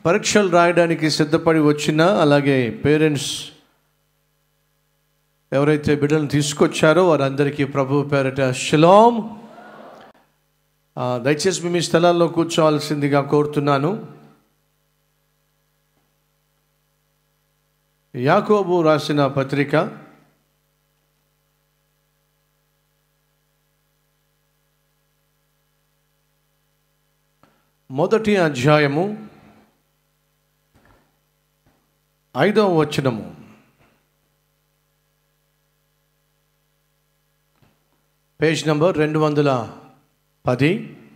పరీక్షలు రాయడానికి సిద్ధపడి వచ్చిన, అలాగే పేరెంట్స్ ఎవరైతే బిడ్డలను తీసుకొచ్చారో వారందరికీ ప్రభు పేరట షలాం. దయచేసి మీ స్థలాల్లో కూర్చోవాల్సిందిగా కోరుతున్నాను. యాకోబు రాసిన పత్రిక 1వ అధ్యాయము 5వ వచనము. Page number 210.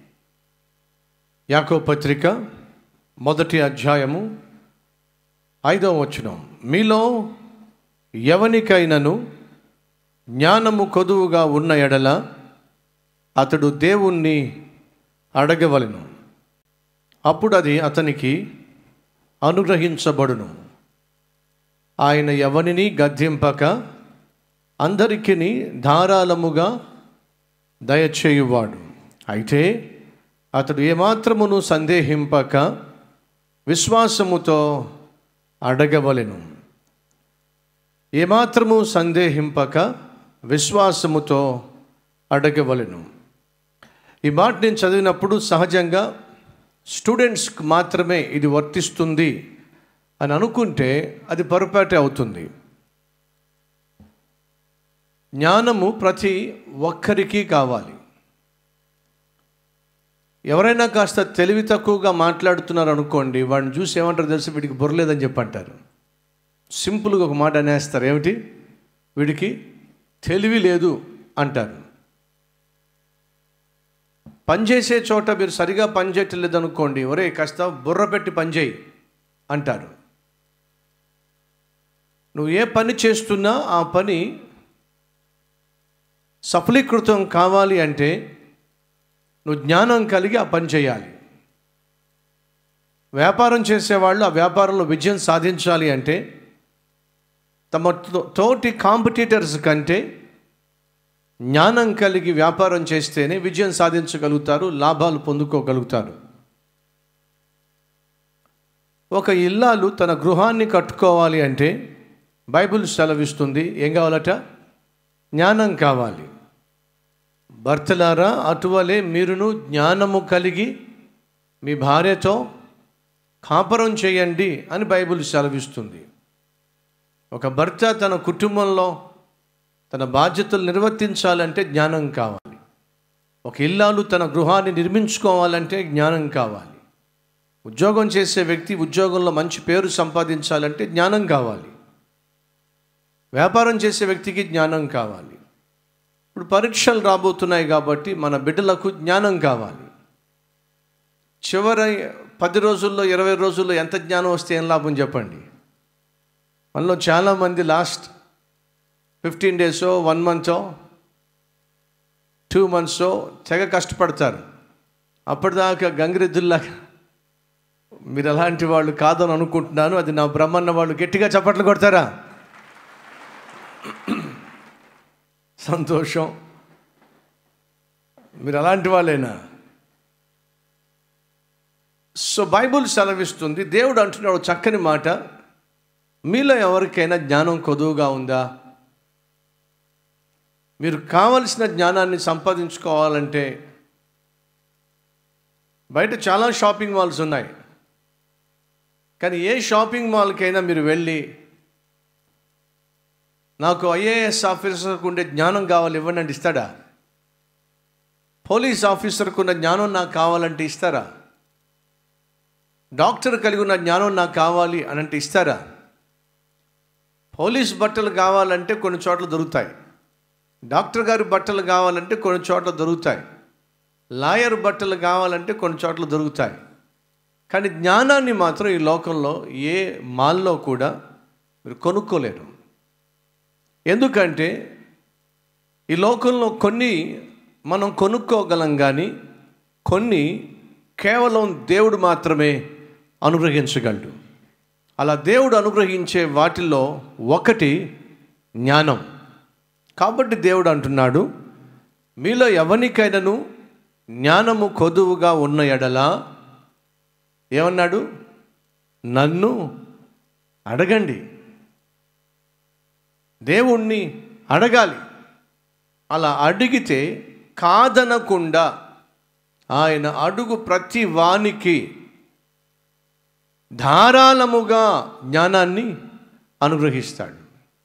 యాకోబు పత్రిక 1వ అధ్యాయము 5వ వచనం. మీలో ఎవనికైనను జ్ఞానము కొదువుగా ఉన్న ఎడల అతడు దేవుణ్ణి అడగవలెను, అప్పుడు అది అతనికి అనుగ్రహించబడును. ఆయన ఎవనిని గద్దింపక అందరికీ ధారాళముగా దయచేయువాడు. అయితే అతడు ఏమాత్రమును సందేహింపక విశ్వాసముతో అడగవలెను. ఏమాత్రము సందేహింపక విశ్వాసముతో అడగవలెను. ఈ మాట నేను చదివినప్పుడు సహజంగా స్టూడెంట్స్కి మాత్రమే ఇది వర్తిస్తుంది అని అనుకుంటే అది పొరపాటే అవుతుంది. జ్ఞానము ప్రతి ఒక్కరికి కావాలి. ఎవరైనా కాస్త తెలివి తక్కువగా మాట్లాడుతున్నారు అనుకోండి, వాడిని చూసి ఏమంటారు తెలిసి, వీడికి బుర్రలేదని చెప్పి అంటారు. సింపుల్గా ఒక మాట అనేస్తారు, ఏమిటి, వీడికి తెలివి లేదు అంటారు. పనిచేసే చోట మీరు సరిగా పనిచేయట్లేదు అనుకోండి, ఒరే కాస్త బుర్ర పెట్టి పనిచేయి అంటారు. నువ్వు ఏ పని చేస్తున్నా ఆ పని సఫలీకృతం కావాలి అంటే నువ్వు జ్ఞానం కలిగి ఆ పని చేయాలి. వ్యాపారం చేసేవాళ్ళు ఆ వ్యాపారంలో విజయం సాధించాలి అంటే తమ తోటి కాంపిటీటర్స్ కంటే జ్ఞానం కలిగి వ్యాపారం చేస్తేనే విజయం సాధించగలుగుతారు, లాభాలు పొందుకోగలుగుతారు. ఒక ఇల్లాలు తన గృహాన్ని కట్టుకోవాలి అంటే బైబిల్ సెలవిస్తుంది, ఏం కావాలట, జ్ఞానం కావాలి. భర్తలారా అటువలే మీరును జ్ఞానము కలిగి మీ భార్యతో కాపురం చేయండి అని బైబిల్ సెలవిస్తుంది. ఒక భర్త తన కుటుంబంలో తన బాధ్యతలు నిర్వర్తించాలంటే జ్ఞానం కావాలి. ఒక ఇల్లాలు తన గృహాన్ని నిర్మించుకోవాలంటే జ్ఞానం కావాలి. ఉద్యోగం చేసే వ్యక్తి ఉద్యోగంలో మంచి పేరు సంపాదించాలంటే జ్ఞానం కావాలి. వ్యాపారం చేసే వ్యక్తికి జ్ఞానం కావాలి. ఇప్పుడు పరీక్షలు రాబోతున్నాయి కాబట్టి మన బిడ్డలకు జ్ఞానం కావాలి. చివరి 10 రోజుల్లో 20 రోజుల్లో ఎంత జ్ఞానం వస్తే ఏం లాభం చెప్పండి. మనలో చాలామంది లాస్ట్ 15 days 1 month 2 months తెగ కష్టపడతారు. అప్పటిదాకా గంగిరెద్దుల్లాగా. మీరు అలాంటి వాళ్ళు కాదని అనుకుంటున్నాను. అది నా బ్రహ్మన్న వాళ్ళు గట్టిగా చప్పట్లు కొడతారా? సంతోషం. మీరు అలాంటి వాళ్ళేనా? సో బైబుల్ సెలవిస్తుంది, దేవుడు అంటున్నాడు చక్కని మాట, మీలో ఎవరికైనా జ్ఞానం కొదువుగా ఉందా? మీరు కావలసిన జ్ఞానాన్ని సంపాదించుకోవాలంటే బయట చాలా షాపింగ్ మాల్స్ ఉన్నాయి. కానీ ఏ షాపింగ్ మాల్కైనా మీరు వెళ్ళి నాకు ఐఏఎస్ ఆఫీసర్కు ఉండే జ్ఞానం కావాలి ఇవ్వండి అంటే ఇస్తాడా? పోలీస్ ఆఫీసర్కు ఉన్న జ్ఞానం నాకు కావాలంటే ఇస్తారా? డాక్టర్ కలిగి ఉన్న జ్ఞానం నాకు కావాలి అని అంటే ఇస్తారా? పోలీస్ బట్టలు కావాలంటే కొన్ని చోట్ల దొరుకుతాయి. డాక్టర్ గారి బట్టలు కావాలంటే కొన్ని చోట్ల దొరుకుతాయి. లాయర్ బట్టలు కావాలంటే కొన్ని చోట్ల దొరుకుతాయి. కానీ జ్ఞానాన్ని మాత్రం ఈ లోకంలో ఏ మాల్లో కూడా మీరు కొనుక్కోలేరు. ఎందుకంటే ఈ లోకంలో కొన్ని మనం కొనుక్కోగలం, కానీ కొన్ని కేవలం దేవుడు మాత్రమే అనుగ్రహించగలడు. అలా దేవుడు అనుగ్రహించే వాటిల్లో ఒకటి జ్ఞానం. కాబట్టి దేవుడు అంటున్నాడు, మీలో ఎవనికైనాను జ్ఞానము కొదువుగా ఉన్న ఎడల, ఏమన్నాడు, నన్ను అడగండి. దేవుణ్ణి అడగాలి. అలా అడిగితే కాదనకుండా ఆయన అడుగు ప్రతి వానికి ధారాళముగా జ్ఞానాన్ని అనుగ్రహిస్తాడు.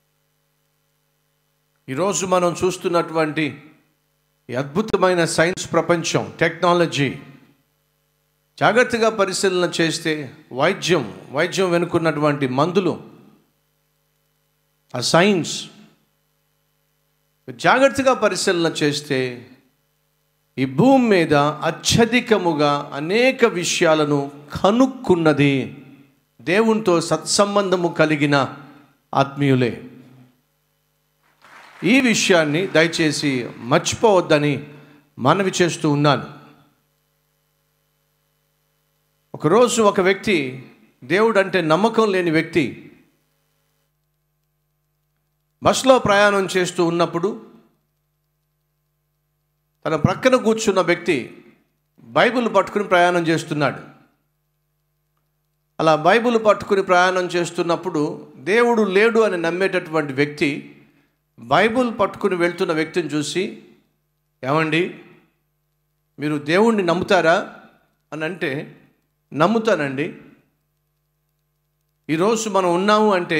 ఈరోజు మనం చూస్తున్నటువంటి ఈ అద్భుతమైన సైన్స్ ప్రపంచం, టెక్నాలజీ జాగ్రత్తగా పరిశీలన చేస్తే వైద్యం వెనుకున్నటువంటి మందులు, ఆ సైన్స్ జాగ్రత్తగా పరిశీలన చేస్తే ఈ భూమి మీద అత్యధికముగా అనేక విషయాలను కనుక్కున్నది దేవునితో సత్సంబంధము కలిగిన ఆత్మీయులే. ఈ విషయాన్ని దయచేసి మర్చిపోవద్దని మనవి చేస్తూ ఉన్నాను. ఒకరోజు ఒక వ్యక్తి, దేవుడు అంటే నమ్మకం లేని వ్యక్తి, బస్సులో ప్రయాణం చేస్తూ ఉన్నప్పుడు తన ప్రక్కన కూర్చున్న వ్యక్తి బైబిల్ పట్టుకుని ప్రయాణం చేస్తున్నాడు. అలా బైబిల్ పట్టుకుని ప్రయాణం చేస్తున్నప్పుడు దేవుడు లేడు అని నమ్మేటటువంటి వ్యక్తి బైబిల్ పట్టుకుని వెళ్తున్న వ్యక్తిని చూసి, ఏమండి మీరు దేవుణ్ణి నమ్ముతారా అని అంటే, నమ్ముతానండి. ఈరోజు మనం ఉన్నాము అంటే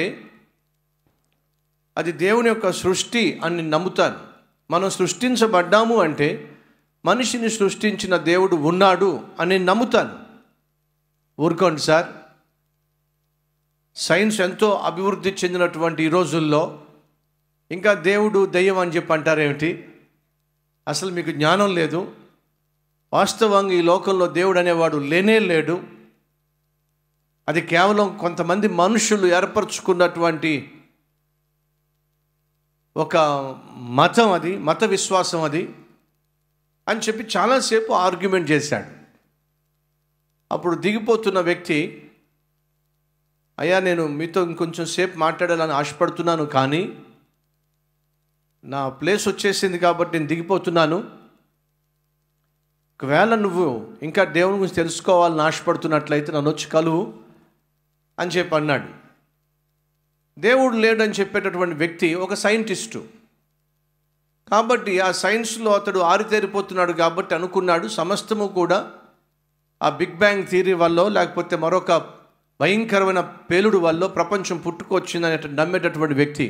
అది దేవుని యొక్క సృష్టి అని నమ్ముతాను. మనం సృష్టించబడ్డాము అంటే మనిషిని సృష్టించిన దేవుడు ఉన్నాడు అని నమ్ముతాను. ఊరుకోండి సార్, సైన్స్ ఎంతో అభివృద్ధి చెందినటువంటి ఈ రోజుల్లో ఇంకా దేవుడు దెయ్యం అని చెప్పి అంటారేమిటి? అసలు మీకు జ్ఞానం లేదు. వాస్తవంగా ఈ లోకంలో దేవుడు అనేవాడు లేనే లేడు. అది కేవలం కొంతమంది మనుషులు ఏర్పరచుకున్నటువంటి ఒక మతం, అది మత విశ్వాసం అది అని చెప్పి చాలాసేపు ఆర్గ్యుమెంట్ చేశాడు. అప్పుడు దిగిపోతున్న వ్యక్తి, అయ్యా నేను మీతో ఇంకొంచెం సేపు మాట్లాడాలని ఆశపడుతున్నాను, కానీ నా ప్లేస్ వచ్చేసింది కాబట్టి నేను దిగిపోతున్నాను. ఒకవేళ నువ్వు ఇంకా దేవుని గురించి తెలుసుకోవాలని ఆశపడుతున్నట్లయితే నన్ను వచ్చి కలువు అని చెప్పి అన్నాడు. దేవుడు లేడని చెప్పేటటువంటి వ్యక్తి ఒక సైంటిస్టు కాబట్టి ఆ సైన్స్లో అతడు ఆరితేరిపోతున్నాడు కాబట్టి అనుకున్నాడు సమస్తము కూడా ఆ బిగ్ బ్యాంగ్ థియరీ వల్ల లేకపోతే మరొక భయంకరమైన పేలుడు వల్ల ప్రపంచం పుట్టుకొచ్చిందని నమ్మేటటువంటి వ్యక్తి.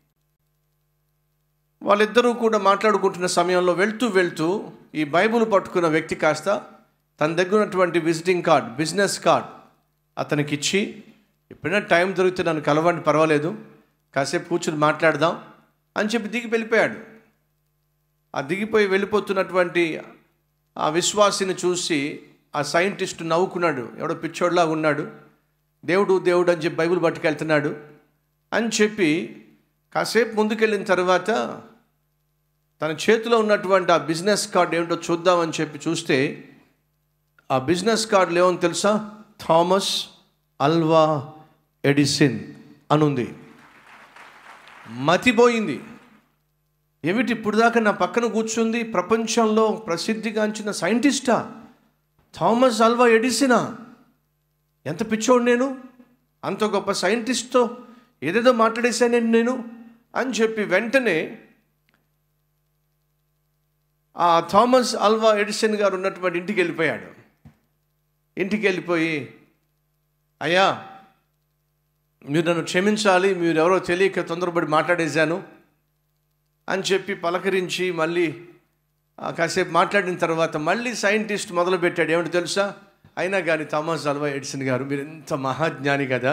వాళ్ళిద్దరూ కూడా మాట్లాడుకుంటున్న సమయంలో వెళ్తూ ఈ బైబిల్ పట్టుకున్న వ్యక్తి కాస్త తన దగ్గర ఉన్నటువంటి విజిటింగ్ కార్డ్, బిజినెస్ కార్డ్ అతనికి ఇచ్చి, ఎప్పుడైనా టైం దొరికితే నన్ను కలవండి, పర్వాలేదు, కాసేపు కూర్చుని మాట్లాడదాం అని చెప్పి దిగి వెళ్ళిపోయాడు. ఆ దిగిపోయి వెళ్ళిపోతున్నటువంటి ఆ విశ్వాసిని చూసి ఆ సైంటిస్ట్ నవ్వుకున్నాడు. ఎవడో పిచ్చోడ్లా ఉన్నాడు, దేవుడు దేవుడు అని చెప్పి బైబిల్ పట్టుకెళ్తున్నాడు అని చెప్పి కాసేపు ముందుకెళ్ళిన తర్వాత తన చేతిలో ఉన్నటువంటి ఆ బిజినెస్ కార్డ్ ఏమిటో చూద్దామని చెప్పి చూస్తే ఆ బిజినెస్ కార్డులు ఏమో తెలుసా? థామస్ అల్వా ఎడిసన్ అనుంది. మతిపోయింది. ఏమిటి ఇప్పుడు దాకా నా పక్కన కూర్చుంది ప్రపంచంలో ప్రసిద్ధిగాంచిన సైంటిస్టా, థామస్ అల్వా ఎడిసనా? ఎంత పిచ్చోడు నేను, అంత గొప్ప సైంటిస్ట్తో ఏదేదో మాట్లాడేశాను నేను అని చెప్పి వెంటనే ఆ థామస్ అల్వా ఎడిసన్ గారు ఉన్నటువంటి ఇంటికి వెళ్ళిపోయాడు. ఇంటికి వెళ్ళిపోయి, అయ్యా మీరు నన్ను క్షమించాలి, మీరు ఎవరో తెలియక తొందరపడి మాట్లాడేశాను అని చెప్పి పలకరించి మళ్ళీ కాసేపు మాట్లాడిన తర్వాత మళ్ళీ సైంటిస్ట్ మొదలుపెట్టాడు. ఏమిటి తెలుసా? అయినా కానీ థామస్ అల్వా ఎడిసన్ గారు మీరు ఎంత మహాజ్ఞాని కదా,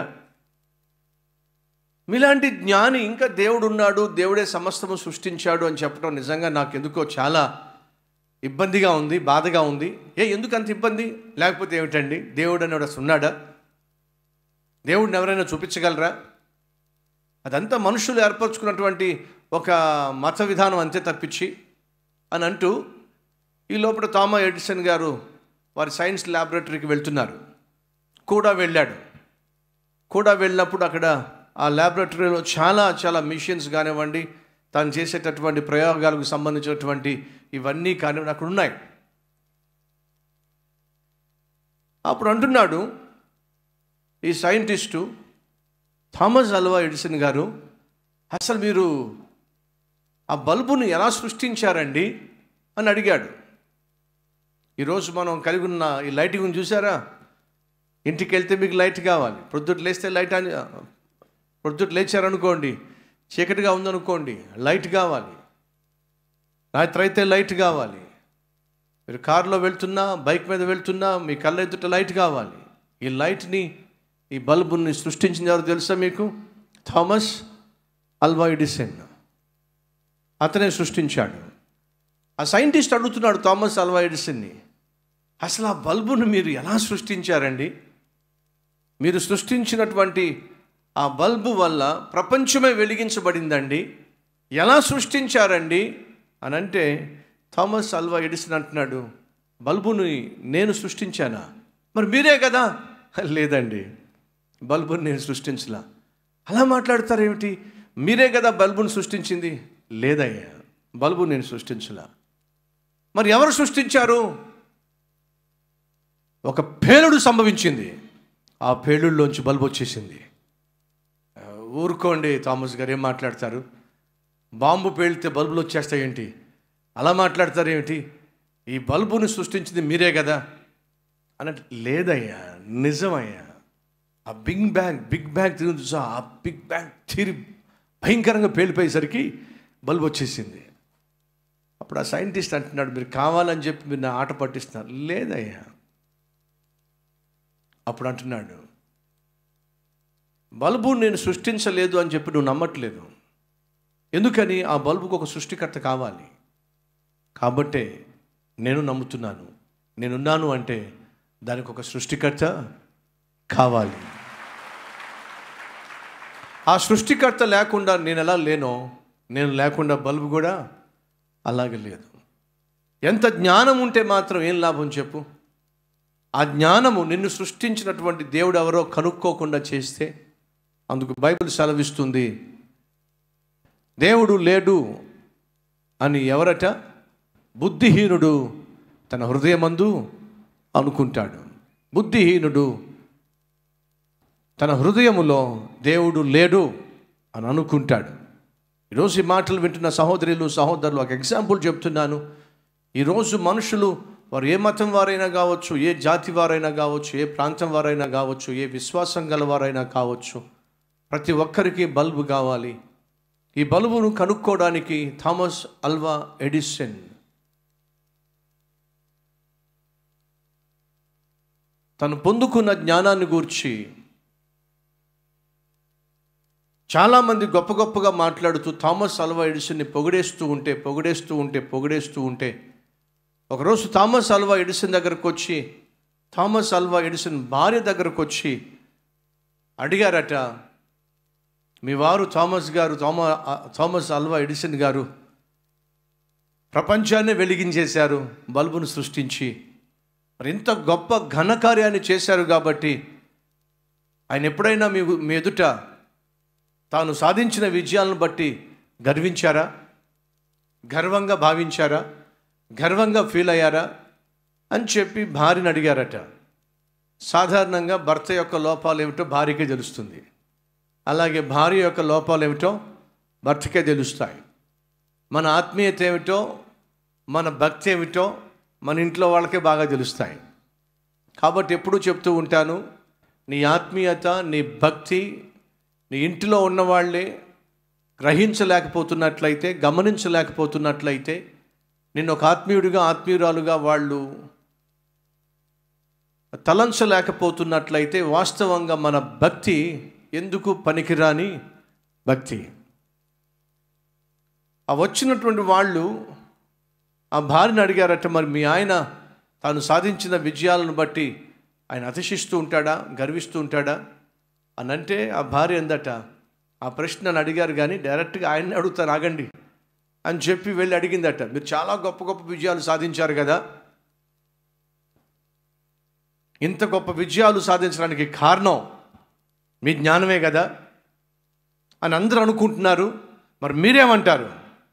మీలాంటి జ్ఞాని ఇంకా దేవుడు ఉన్నాడు, దేవుడే సమస్తము సృష్టించాడు అని చెప్పడం నిజంగా నాకు ఎందుకో చాలా ఇబ్బందిగా ఉంది, బాధగా ఉంది. ఎందుకు అంత ఇబ్బంది? లేకపోతే ఏమిటండి, దేవుడు అని అసలు ఉన్నాడా? దేవుడిని ఎవరైనా చూపించగలరా? అదంతా మనుషులు ఏర్పరచుకున్నటువంటి ఒక మత విధానం అంతే తప్పించి అని అంటూ ఈ లోపల థామస్ ఎడిసన్ గారు వారి సైన్స్ ల్యాబొరేటరీకి వెళ్తున్నారు. కూడా వెళ్ళాడు. కూడా వెళ్ళినప్పుడు అక్కడ ఆ ల్యాబొరేటరీలో చాలా మిషన్స్ కానివ్వండి, తాను చేసేటటువంటి ప్రయోగాలకు సంబంధించినటువంటి ఇవన్నీ కానివ్వండి అక్కడ ఉన్నాయి. అప్పుడు అంటున్నాడు, ఈ సైంటిస్టు థామస్ అల్వా ఎడిసన్ గారు అసలు మీరు ఆ బల్బును ఎలా సృష్టించారండి అని అడిగాడు. ఈరోజు మనం కలిగి ఉన్న ఈ లైటింగ్ చూసారా? ఇంటికి వెళ్తే మీకు లైట్ కావాలి, ప్రొద్దుట లేస్తే లైట్ అని, ప్రొద్దుట లేచారనుకోండి చీకటిగా ఉందనుకోండి లైట్ కావాలి, రాత్రి అయితే లైట్ కావాలి, మీరు కారులో వెళ్తున్నా బైక్ మీద వెళ్తున్నా మీ కళ్ళ ఎదుట లైట్ కావాలి. ఈ లైట్ని, ఈ బల్బుని సృష్టించిన ఎవరు తెలుసా మీకు? Thomas Alva Edison. అతనే సృష్టించాడు. ఆ సైంటిస్ట్ అడుగుతున్నాడు థామస్ అల్వా ఎడిసన్ని, అసలు ఆ బల్బును మీరు ఎలా సృష్టించారండి? మీరు సృష్టించినటువంటి ఆ బల్బు వల్ల ప్రపంచమే వెలిగించబడిందండి, ఎలా సృష్టించారండి అని అంటే థామస్ అల్వా ఎడిసన్ అంటున్నాడు, బల్బుని నేను సృష్టించానా? మరి మీరే కదా. లేదండి, బల్బుని నేను సృష్టించలా. అలా మాట్లాడతారేమిటి? మీరే కదా బల్బుని సృష్టించింది. లేదయ్యా, బల్బు నేను సృష్టించలా. మరి ఎవరు సృష్టించారు? ఒక పేలుడు సంభవించింది, ఆ పేలుడులోంచి బల్బు వచ్చేసింది. ఊరుకోండి థామస్ గారు, ఏం మాట్లాడతారు? బాంబు పేలితే బల్బులు వచ్చేస్తాయేంటి? అలా మాట్లాడతారేమిటి? ఈ బల్బుని సృష్టించింది మీరే కదా అన్నట్టు. లేదయ్యా, నిజమయ్యా. ఆ బిగ్ బ్యాంగ్ తిరిగి చూసా, ఆ బిగ్ బ్యాంగ్ తిరిగి భయంకరంగా పేలిపోయేసరికి బల్బు వచ్చేసింది. అప్పుడు ఆ సైంటిస్ట్ అంటున్నాడు, మీరు కావాలని చెప్పి మీరు నా ఆట పట్టిస్తున్నారు. లేదయ్యా. అప్పుడు అంటున్నాడు, బల్బు నేను సృష్టించలేదు అని చెప్పి నువ్వు నమ్మట్లేదు. ఎందుకని? ఆ బల్బుకు ఒక సృష్టికర్త కావాలి. కాబట్టే నేను నమ్ముతున్నాను. నేనున్నాను అంటే దానికి ఒక సృష్టికర్త కావాలి. ఆ సృష్టికర్త లేకుండా నేను ఎలా లేనో, నేను లేకుండా బల్బు కూడా అలాగే లేదు. ఎంత జ్ఞానం ఉంటే మాత్రం ఏం లాభం చెప్పు? ఆ జ్ఞానము నిన్ను సృష్టించినటువంటి దేవుడు ఎవరో కనుక్కోకుండా చేస్తే, అందుకు బైబిల్ సెలవిస్తుంది, దేవుడు లేడు అని ఎవరట? బుద్ధిహీనుడు తన హృదయమందు అనుకుంటాడు. బుద్ధిహీనుడు తన హృదయములో దేవుడు లేడు అని అనుకుంటాడు. ఈరోజు ఈ మాటలు వింటున్న సహోదరులు ఒక ఎగ్జాంపుల్ చెప్తున్నాను. ఈరోజు మనుషులు, వారు ఏ మతం వారైనా కావచ్చు, ఏ జాతి వారైనా కావచ్చు, ఏ ప్రాంతం వారైనా కావచ్చు, ఏ విశ్వాసం గలవారైనా కావచ్చు, ప్రతి ఒక్కరికి బల్బు కావాలి. ఈ బల్బును కనుక్కోవడానికి థామస్ అల్వా ఎడిసన్ తను పొందుకున్న జ్ఞానాన్ని గూర్చి చాలామంది గొప్పగా మాట్లాడుతూ థామస్ అల్వా ఎడిసన్ని పొగిడేస్తూ ఉంటే ఒకరోజు థామస్ అల్వా ఎడిసన్ దగ్గరకు వచ్చి, థామస్ అల్వా ఎడిసన్ భార్య దగ్గరకు వచ్చి అడిగారట, మీ వారు థామస్ అల్వా ఎడిసన్ గారు ప్రపంచాన్ని వెలిగించేశారు, బల్బును సృష్టించి. మరి ఇంత గొప్ప ఘనకార్యాన్ని చేశారు కాబట్టి ఆయన ఎప్పుడైనా మీ ఎదుట తాను సాధించిన విజయాలను బట్టి గర్వించారా? గర్వంగా భావించారా? గర్వంగా ఫీల్ అయ్యారా అని చెప్పి భార్యను అడిగారట. సాధారణంగా భర్త యొక్క లోపాలు ఏమిటో భార్యకే తెలుస్తుంది, అలాగే భార్య యొక్క లోపాలు ఏమిటో భర్తకే తెలుస్తాయి. మన ఆత్మీయత ఏమిటో, మన భక్తి ఏమిటో మన ఇంట్లో వాళ్ళకే బాగా తెలుస్తాయి. కాబట్టి ఎప్పుడూ చెప్తూ ఉంటాను, నీ ఆత్మీయత, నీ భక్తి నీ ఇంటిలో ఉన్నవాళ్ళే గ్రహించలేకపోతున్నట్లయితే, గమనించలేకపోతున్నట్లయితే, నిన్ను ఒక ఆత్మీయురాలుగా వాళ్ళు తలంచలేకపోతున్నట్లయితే, వాస్తవంగా మన భక్తి ఎందుకు పనికిరాని భక్తి. ఆ వచ్చినటువంటి వాళ్ళు ఆ భార్యను అడిగారట, మరి మీ ఆయన తాను సాధించిన విజయాలను బట్టి ఆయన అతిశిస్తూ ఉంటాడా, గర్విస్తూ ఉంటాడా అని అంటే, ఆ భార్య అందట, ఆ ప్రశ్న నన్ను అడిగారు కానీ డైరెక్ట్గా ఆయన్ని అడుగుతాను ఆగండి అని చెప్పి వెళ్ళి అడిగిందట, మీరు చాలా గొప్ప విజయాలు సాధించారు కదా, ఇంత గొప్ప విజయాలు సాధించడానికి కారణం మీ జ్ఞానమే కదా అని అందరూ అనుకుంటున్నారు, మరి మీరేమంటారు?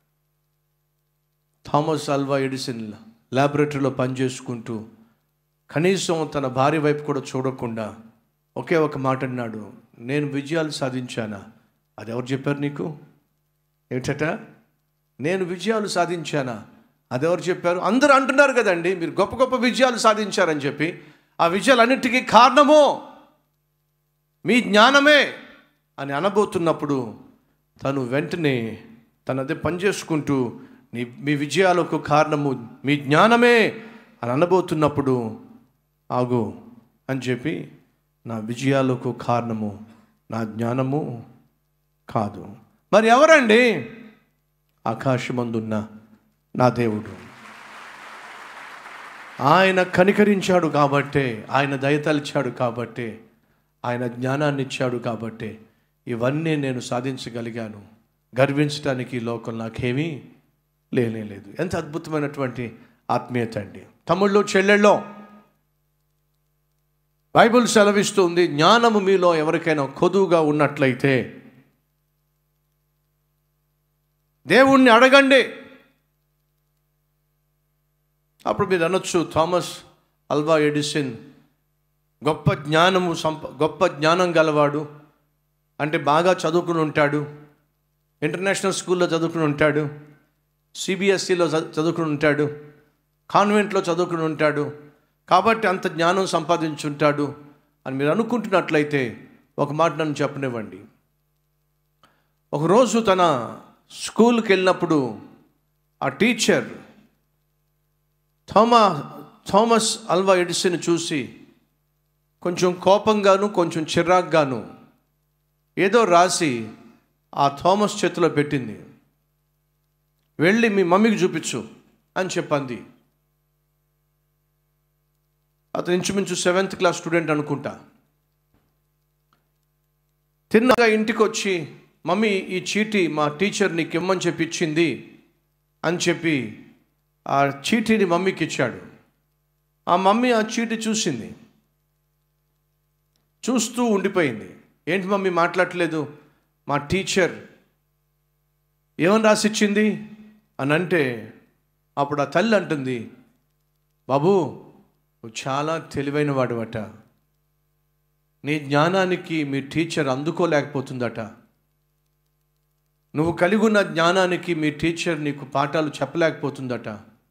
థామస్ అల్వా ఎడిసన్ ల్యాబొరేటరీలో పనిచేసుకుంటూ కనీసం తన భార్య వైపు కూడా చూడకుండా ఒకే ఒక మాట అన్నాడు, నేను విజయాలు సాధించానా? అది ఎవరు చెప్పారు నీకు? ఏమిటట? నేను విజయాలు సాధించానా? అది ఎవరు చెప్పారు? అందరూ అంటున్నారు కదండి మీరు గొప్ప గొప్ప విజయాలు సాధించారని చెప్పి. ఆ విజయాలన్నిటికీ కారణము మీ జ్ఞానమే అని అనబోతున్నప్పుడు తను వెంటనే తనదే పనిచేసుకుంటూ మీ విజయాలకు కారణము మీ జ్ఞానమే అని అనబోతున్నప్పుడు, ఆగు అని చెప్పి, నా విజయాలకు కారణము నా జ్ఞానము కాదు. మరి ఎవరండి? ఆకాశమందున్న నా దేవుడు. ఆయన కనికరించాడు కాబట్టే, ఆయన దయతలిచాడు కాబట్టే, ఆయన జ్ఞానాన్ని ఇచ్చాడు కాబట్టే ఇవన్నీ నేను సాధించగలిగాను. గర్వించడానికి ఈ లోకం నాకేమీ లేదు. ఎంత అద్భుతమైనటువంటి ఆత్మీయత అండి. తమ్ముళ్ళు, చెల్లెళ్ళో, బైబిల్ సెలవిస్తుంది, జ్ఞానము మీలో ఎవరికైనా కొదువుగా ఉన్నట్లయితే దేవుణ్ణి అడగండి. అప్పుడు మీరు అనొచ్చు, థామస్ ఆల్వా ఎడిసన్ గొప్ప జ్ఞానం గలవాడు అంటే బాగా చదువుకుని ఉంటాడు, ఇంటర్నేషనల్ స్కూల్లో చదువుకుని ఉంటాడు, సిబిఎస్ఈలో చదువుకుని ఉంటాడు, కాన్వెంట్లో చదువుకుని ఉంటాడు, కాబట్టి అంత జ్ఞానం సంపాదించుంటాడు అని మీరు అనుకుంటున్నట్లయితే ఒక మాట నన్ను చెప్పనివ్వండి. ఒకరోజు తన స్కూల్కి వెళ్ళినప్పుడు ఆ టీచర్ థామస్ ఆల్వా ఎడిసన్ చూసి కొంచెం కోపంగాను కొంచెం చిరాగ్గాను ఏదో రాసి ఆ థామస్ చేతిలో పెట్టింది. వెళ్ళి మీ మమ్మీకి చూపించు అని చెప్పింది. అతను ఇంచుమించు 7th క్లాస్ స్టూడెంట్ అనుకుంటా. తిన్నగా ఇంటికి వచ్చి, మమ్మీ ఈ చీటీ మా టీచర్ నీకు ఇమ్మని చెప్పి ఇచ్చింది అని చెప్పి ఆ చీటీని మమ్మీకి ఇచ్చాడు. ఆ మమ్మీ ఆ చీటీ చూసింది, చూస్తూ ఉండిపోయింది. ఏంటి మమ్మీ మాట్లాడలేదు? మా టీచర్ ఏమని రాసిచ్చింది అని అంటే, అప్పుడు ఆ తల్లి అంటుంది, బాబు నువ్వు చాలా తెలివైన వాడువట, నీ జ్ఞానానికి మీ టీచర్ అందుకోలేకపోతుందట, నువ్వు కలిగి ఉన్న జ్ఞానానికి మీ టీచర్ నీకు పాఠాలు చెప్పలేకపోతుందట.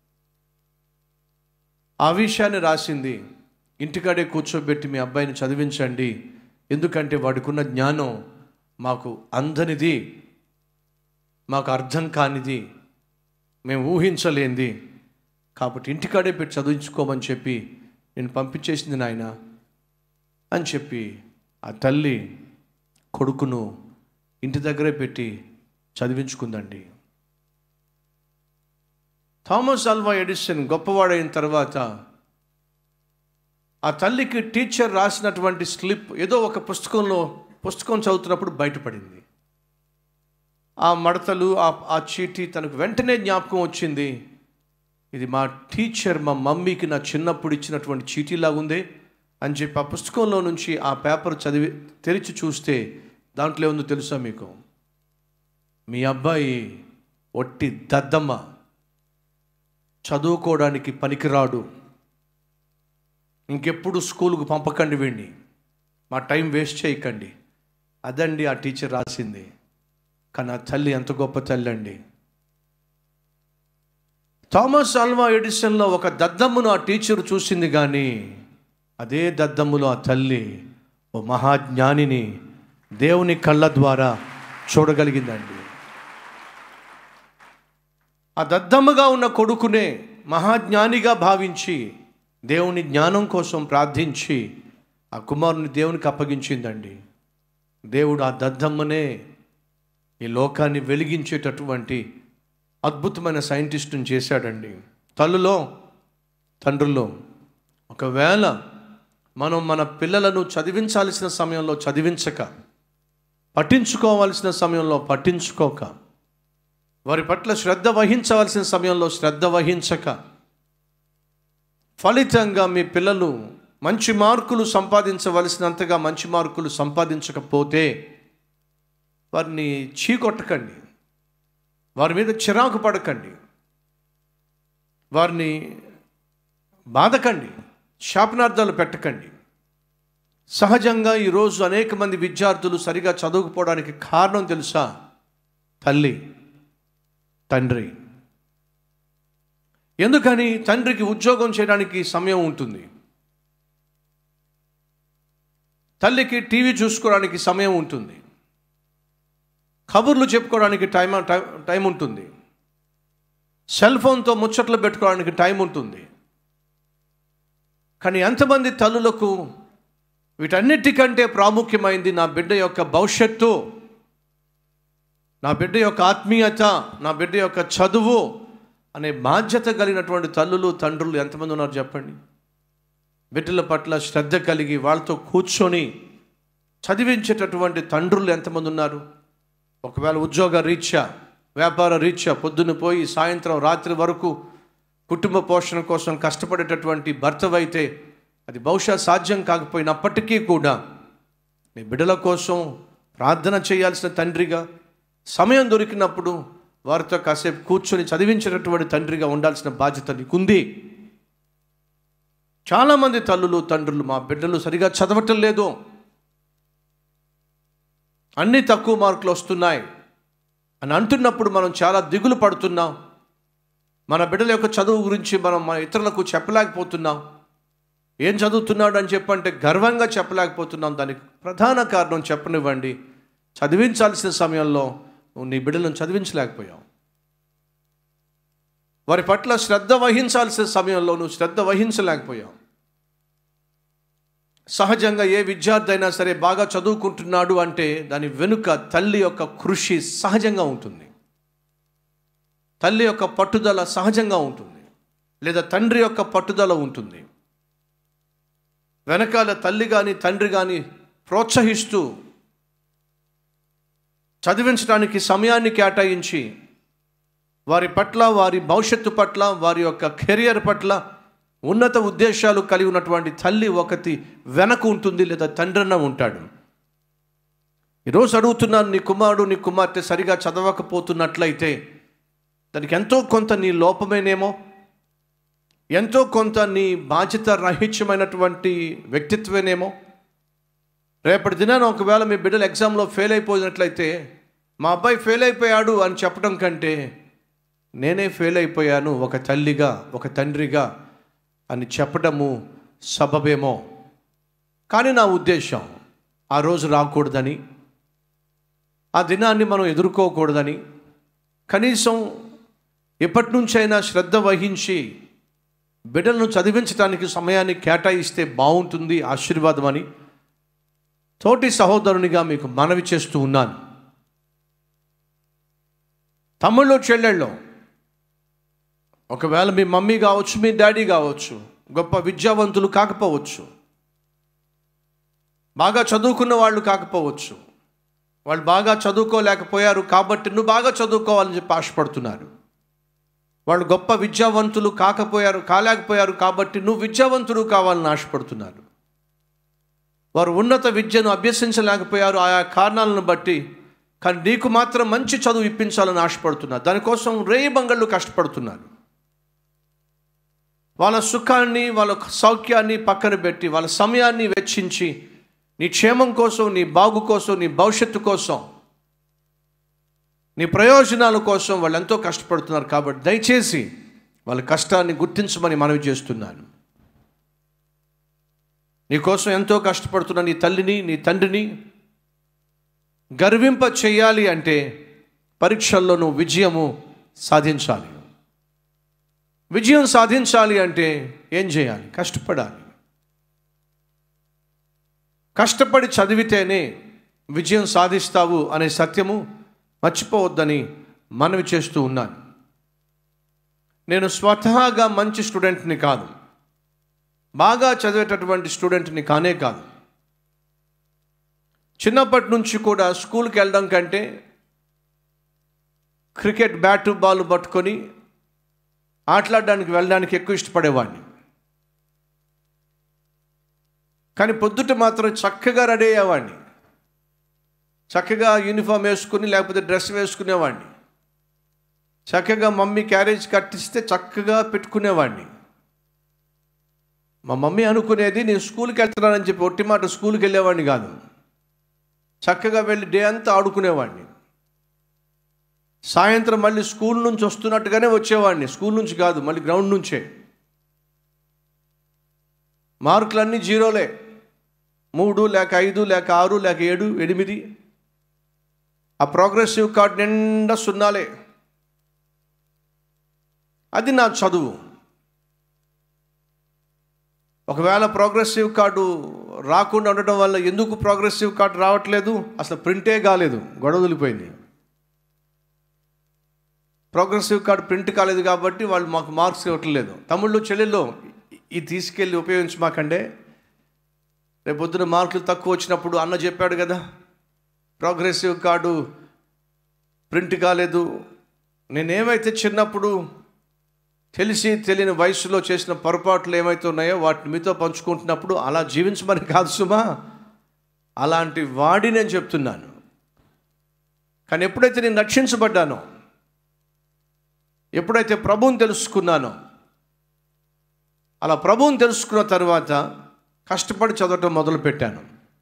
ఆ విషయాన్ని రాసింది. ఇంటికాడే కూర్చోబెట్టి మీ అబ్బాయిని చదివించండి, ఎందుకంటే వాడికున్న జ్ఞానం మాకు అందనిది, మాకు అర్థం కానిది, మేము ఊహించలేనిది, కాబట్టి ఇంటికాడే పెట్టి చదివించుకోమని చెప్పి నేను పంపించేసింది నాయన అని చెప్పి ఆ తల్లి కొడుకును ఇంటి దగ్గరే పెట్టి చదివించుకుందండి. థామస్ ఆల్వా ఎడిసన్ గొప్పవాడైన తర్వాత ఆ తల్లికి టీచర్ రాసినటువంటి స్లిప్ ఏదో ఒక పుస్తకం చదువుతున్నప్పుడు బయటపడింది. ఆ మడతలు, ఆ చీటీ తనకు వెంటనే జ్ఞాపకం వచ్చింది. ఇది మా టీచర్ మా మమ్మీకి నా చిన్నప్పుడు ఇచ్చినటువంటి చీటీలాగా ఉంది అని చెప్పి ఆ పుస్తకంలో నుంచి ఆ పేపర్ తెరిచి చూస్తే దాంట్లో ఏముందో తెలుసా మీకు? మీ అబ్బాయి ఒట్టి దద్దమ్మ, చదువుకోవడానికి పనికిరాడు, ఇంకెప్పుడు స్కూల్కు పంపకండి వీడిని, మా టైం వేస్ట్ చేయకండి. అదండి ఆ టీచర్ రాసింది. కానీ ఆ తల్లి ఎంత గొప్ప తల్లి అండి. థామస్ ఆల్వా ఎడిసన్లో ఒక దద్దమ్మును ఆ టీచర్ చూసింది, కానీ అదే దద్దమ్ములో ఆ తల్లి ఓ మహాజ్ఞానిని దేవుని కళ్ళ ద్వారా చూడగలిగిందండి. ఆ దద్దమ్మగా ఉన్న కొడుకునే మహాజ్ఞానిగా భావించి దేవుని జ్ఞానం కోసం ప్రార్థించి ఆ కుమారుని దేవునికి అప్పగించిందండి. దేవుడు ఆ దద్దమ్మనే ఈ లోకాన్ని వెలిగించేటటువంటి అద్భుతమైన సైంటిస్టుని చేశాడండి. తల్లులో, తండ్రుల్లో, ఒకవేళ మనం మన పిల్లలను చదివించాల్సిన సమయంలో చదివించక, పట్టించుకోవాల్సిన సమయంలో పట్టించుకోక, వారి పట్ల శ్రద్ధ వహించవలసిన సమయంలో శ్రద్ధ వహించక, ఫలితంగా మీ పిల్లలు మంచి మార్కులు సంపాదించవలసినంతగా మంచి మార్కులు సంపాదించకపోతే వారిని చీకొట్టకండి, వారి మీద చిరాకు పడకండి, వారిని బాధకండి, శాపనార్థాలు పెట్టకండి. సహజంగా ఈరోజు అనేక మంది విద్యార్థులు సరిగా చదువుకుపోవడానికి కారణం తెలుసా? తల్లి, తండ్రి. ఎందుకని? తండ్రికి ఉద్యోగం చేయడానికి సమయం ఉంటుంది, తల్లికి టీవీ చూసుకోవడానికి సమయం ఉంటుంది, కబుర్లు చెప్పుకోవడానికి టైం ఉంటుంది, సెల్ ఫోన్తో ముచ్చట్లు పెట్టుకోవడానికి టైం ఉంటుంది. కానీ ఎంతమంది తల్లులకు వీటన్నిటికంటే ప్రాముఖ్యమైంది నా బిడ్డ యొక్క భవిష్యత్తు, నా బిడ్డ యొక్క ఆత్మీయత, నా బిడ్డ యొక్క చదువు అనే బాధ్యత కలిగినటువంటి తల్లులు, తండ్రులు ఎంతమంది ఉన్నారు చెప్పండి? బిడ్డల పట్ల శ్రద్ధ కలిగి వాళ్ళతో కూర్చొని చదివించేటటువంటి తండ్రులు ఎంతమంది ఉన్నారు? ఒకవేళ ఉద్యోగ రీత్యా, వ్యాపార రీత్యా పొద్దున్న పోయి సాయంత్రం రాత్రి వరకు కుటుంబ పోషణ కోసం కష్టపడేటటువంటి భర్తవైతే అది బహుశా సాధ్యం కాకపోయినప్పటికీ కూడా నీ బిడ్డల కోసం ప్రార్థన చేయాల్సిన తండ్రిగా, సమయం దొరికినప్పుడు వారితో కాసేపు కూర్చొని చదివించేటటువంటి తండ్రిగా ఉండాల్సిన బాధ్యత నీకుంది. చాలామంది తల్లులు, తండ్రులు మా బిడ్డలు సరిగా చదవటం లేదు, అన్నీ తక్కువ మార్కులు వస్తున్నాయి అని అంటున్నప్పుడు మనం చాలా దిగులు పడుతున్నాం. మన బిడ్డల యొక్క చదువు గురించి మనం మన ఇతరులకు చెప్పలేకపోతున్నాం. ఏం చదువుతున్నాడు అని చెప్పంటే గర్వంగా చెప్పలేకపోతున్నాం. దానికి ప్రధాన కారణం చెప్పనివ్వండి, చదివించాల్సిన సమయంలో నువ్వు నీ బిడ్డలను చదివించలేకపోయావు. వారి పట్ల శ్రద్ధ వహించాల్సిన సమయంలో నువ్వు శ్రద్ధ వహించలేకపోయావు. సహజంగా ఏ విద్యార్థి అయినా సరే బాగా చదువుకుంటున్నాడు అంటే దాని వెనుక తల్లి యొక్క కృషి సహజంగా ఉంటుంది, తల్లి యొక్క పట్టుదల సహజంగా ఉంటుంది, లేదా తండ్రి యొక్క పట్టుదల ఉంటుంది. వెనకాల తల్లి కానీ తండ్రి కానీ ప్రోత్సహిస్తూ చదివించడానికి సమయాన్ని కేటాయించి వారి పట్ల, వారి భవిష్యత్తు పట్ల, వారి యొక్క కెరియర్ పట్ల ఉన్నత ఉద్దేశాలు కలిగి ఉన్నటువంటి తల్లి ఒకటి వెనక ఉంటుంది, లేదా తండ్రిన ఉంటాడు. ఈరోజు అడుగుతున్నాను, నీ కుమారుడు నీ కుమార్తె సరిగా చదవకపోతున్నట్లయితే దానికి ఎంతో కొంత నీ లోపమేనేమో, ఎంతో కొంత నీ బాధ్యత రహిత్యమైనటువంటి వ్యక్తిత్వమేనేమో. రేపటి దినాన ఒకవేళ మీ బిడ్డలు ఎగ్జామ్లో ఫెయిల్ అయిపోయినట్లయితే మా అబ్బాయి ఫెయిల్ అయిపోయాడు అని చెప్పడం కంటే నేనే ఫెయిల్ అయిపోయాను ఒక తల్లిగా, ఒక తండ్రిగా అని చెప్పడము సబబేమో. కానీ నా ఉద్దేశం ఆ రోజు రాకూడదని, ఆ దినాన్ని మనం ఎదుర్కోకూడదని, కనీసం ఎప్పటి నుంచైనా శ్రద్ధ వహించి బిడ్డలను చదివించడానికి సమయాన్ని కేటాయిస్తే బాగుంటుంది, ఆశీర్వాదం అని తోటి సహోదరునిగా మీకు మనవి చేస్తూ ఉన్నాను. తమ్ముళ్ళు, చెల్లెళ్ళు, ఒకవేళ మీ మమ్మీ కావచ్చు, మీ డాడీ కావచ్చు, గొప్ప విద్యావంతులు కాకపోవచ్చు, బాగా చదువుకున్న వాళ్ళు కాకపోవచ్చు, వాళ్ళు బాగా చదువుకోలేకపోయారు కాబట్టి నువ్వు బాగా చదువుకోవాలని చెప్పి ఆశపడుతున్నారు. వాళ్ళు గొప్ప విద్యావంతులు కాలేకపోయారు కాబట్టి నువ్వు విద్యావంతుడు కావాలని ఆశపడుతున్నారు. వారు ఉన్నత విద్యను అభ్యసించలేకపోయారు ఆయా కారణాలను బట్టి, కానీ నీకు మాత్రం మంచి చదువు ఇప్పించాలని ఆశపడుతున్నారు. దానికోసం రేయిబంగళ్ళు కష్టపడుతున్నారు. వాళ్ళ సుఖాన్ని, వాళ్ళ సౌఖ్యాన్ని పక్కన పెట్టి, వాళ్ళ సమయాన్ని వెచ్చించి నీ క్షేమం కోసం, నీ బాగు కోసం, నీ భవిష్యత్తు కోసం, నీ ప్రయోజనాల కోసం వాళ్ళు ఎంతో కష్టపడుతున్నారు. కాబట్టి దయచేసి వాళ్ళ కష్టాన్ని గుర్తించమని మనవి చేస్తున్నాను. నీకోసం ఎంతో కష్టపడుతున్న నీ తల్లిని, నీ తండ్రిని గర్వింప చేయాలి అంటే పరీక్షల్లో నువ్వు విజయము సాధించాలి. విజయం సాధించాలి అంటే ఏం చేయాలి? కష్టపడాలి. కష్టపడి చదివితేనే విజయం సాధిస్తావు అనే సత్యము మర్చిపోవద్దని మనవి చేస్తూ ఉన్నాను. నేను స్వతహాగా మంచి స్టూడెంట్ని కాదు, బాగా చదివేటటువంటి స్టూడెంట్ని కానే కాదు. చిన్నప్పటి నుంచి కూడా స్కూల్కి వెళ్ళడం కంటే క్రికెట్ బ్యాటు బాల్ పట్టుకొని ఆటలాడడానికి వెళ్ళడానికి ఎక్కువ ఇష్టపడేవాడిని. కానీ పొద్దుట మాత్రం చక్కగా రెడీ అయ్యేవాడిని, చక్కగా యూనిఫామ్ వేసుకుని లేకపోతే డ్రెస్ వేసుకునేవాడిని, చక్కగా మమ్మీ క్యారేజ్ కట్టిస్తే చక్కగా పెట్టుకునేవాడిని. మా మమ్మీ అనుకునేది నేను స్కూల్కి వెళ్తున్నానని చెప్పి ఒట్టి మాట స్కూల్కి వెళ్ళేవాడిని కాదు. చక్కగా వెళ్ళి డే అంతా ఆడుకునేవాడిని. సాయంత్రం మళ్ళీ స్కూల్ నుంచి వస్తున్నట్టుగానే వచ్చేవాడిని. స్కూల్ నుంచి కాదు, మళ్ళీ గ్రౌండ్ నుంచే. మార్కులన్నీ జీరోలే, 3 లేక 5 లేక 6 లేక 7 8. ఆ ప్రోగ్రెసివ్ కార్డు నిండా సున్నాలే. అది నా చదువు. ఒకవేళ ప్రోగ్రెసివ్ కార్డు రాకుండా ఉండటం వల్ల ఎందుకు ప్రోగ్రెసివ్ కార్డు రావట్లేదు, అసలు ప్రింటే కాలేదు, గొడవ వదిలిపోయింది. ప్రోగ్రెసివ్ కార్డు ప్రింట్ కాలేదు కాబట్టి వాళ్ళు మాకు మార్క్స్ ఇవ్వట్లేదు. తమ్ముళ్ళు చెల్లెళ్ళు ఇది తీసుకెళ్ళి ఉపయోగించమాకండే. రేపు పొద్దున మార్కులు తక్కువ వచ్చినప్పుడు అన్న చెప్పాడు కదా, ప్రోగ్రెసివ్ కార్డు ప్రింట్ కాలేదు. నేనేమైతే చిన్నప్పుడు తెలిసి తెలియని వయసులో చేసిన పొరపాట్లు ఏమైతే ఉన్నాయో వాటిని మీతో పంచుకుంటున్నప్పుడు అలా జీవించమని కాదు సుమా, అలాంటి వాడి నేను చెప్తున్నాను. కానీ ఎప్పుడైతే నేను రక్షించబడ్డానో, ఎప్పుడైతే ప్రభువుని తెలుసుకున్నానో, అలా ప్రభువుని తెలుసుకున్న తర్వాత కష్టపడి చదవటం మొదలుపెట్టాను.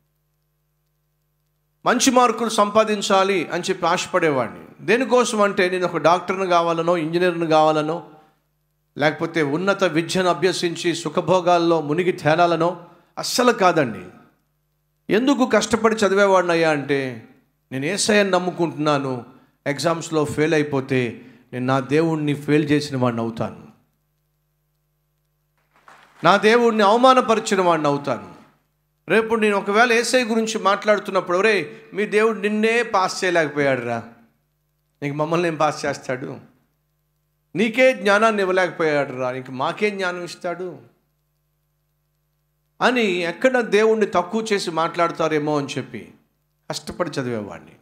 మంచి మార్కులు సంపాదించాలి అని చెప్పి ఆశపడేవాడిని. దేనికోసం అంటే నేను ఒక డాక్టర్ని కావాలనో, ఇంజనీర్ని కావాలనో, లేకపోతే ఉన్నత విద్యను అభ్యసించి సుఖభోగాల్లో మునిగి తేలాలనో అస్సలు కాదండి. ఎందుకు కష్టపడి చదివేవాడిని అయ్యా అంటే, నేను యేసయ్యని నమ్ముకుంటున్నాను. ఎగ్జామ్స్లో ఫెయిల్ అయిపోతే నేను నా దేవుణ్ణి ఫెయిల్ చేసిన వాడిని అవుతాను, నా దేవుణ్ణి అవమానపరిచిన వాడిని అవుతాను. రేపు నేను ఒకవేళ యేసయ్య గురించి మాట్లాడుతున్నప్పుడు, ఒరే మీ దేవుడు నిన్నే పాస్ చేయలేకపోయాడు రా, నీకు మమ్మల్ని ఏం పాస్ చేస్తాడు, నీకే జ్ఞానాన్ని ఇవ్వలేకపోయాడు రా, నీకు మాకే జ్ఞానం ఇస్తాడు అని ఎక్కడ దేవుణ్ణి తక్కువ చేసి మాట్లాడతారేమో అని చెప్పి కష్టపడి చదివేవాడిని.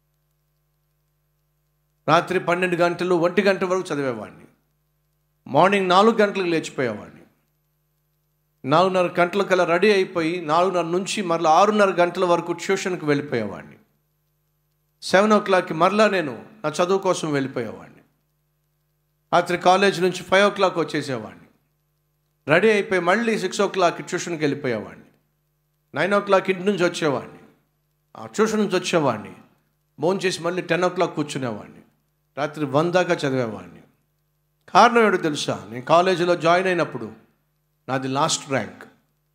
రాత్రి 12 గంటలు 1 గంట వరకు చదివేవాడిని. మార్నింగ్ 4 గంటలకు లేచిపోయేవాడిని. 4:30 గంటలకల్లా రెడీ అయిపోయి 4:30 నుంచి మరలా 6:30 గంటల వరకు ట్యూషన్కి వెళ్ళిపోయేవాడిని. 7 o'clockకి మరలా నేను నా చదువు కోసం వెళ్ళిపోయేవాడిని. రాత్రి కాలేజ్ నుంచి 5 o'clock వచ్చేసేవాడిని. రెడీ అయిపోయి మళ్ళీ 6 o'clockకి ట్యూషన్కి వెళ్ళిపోయేవాడిని. 9 o'clock ఇంటి నుంచి వచ్చేవాడిని. ఆ ట్యూషన్ నుంచి వచ్చేవాడిని, భోంచేసి మళ్ళీ 10 o'clock కూర్చునేవాడిని. రాత్రి 1 దాకా చదివేవాడిని. కారణం ఏంటో తెలుసా, నేను కాలేజీలో జాయిన్ అయినప్పుడు నాది లాస్ట్ ర్యాంక్.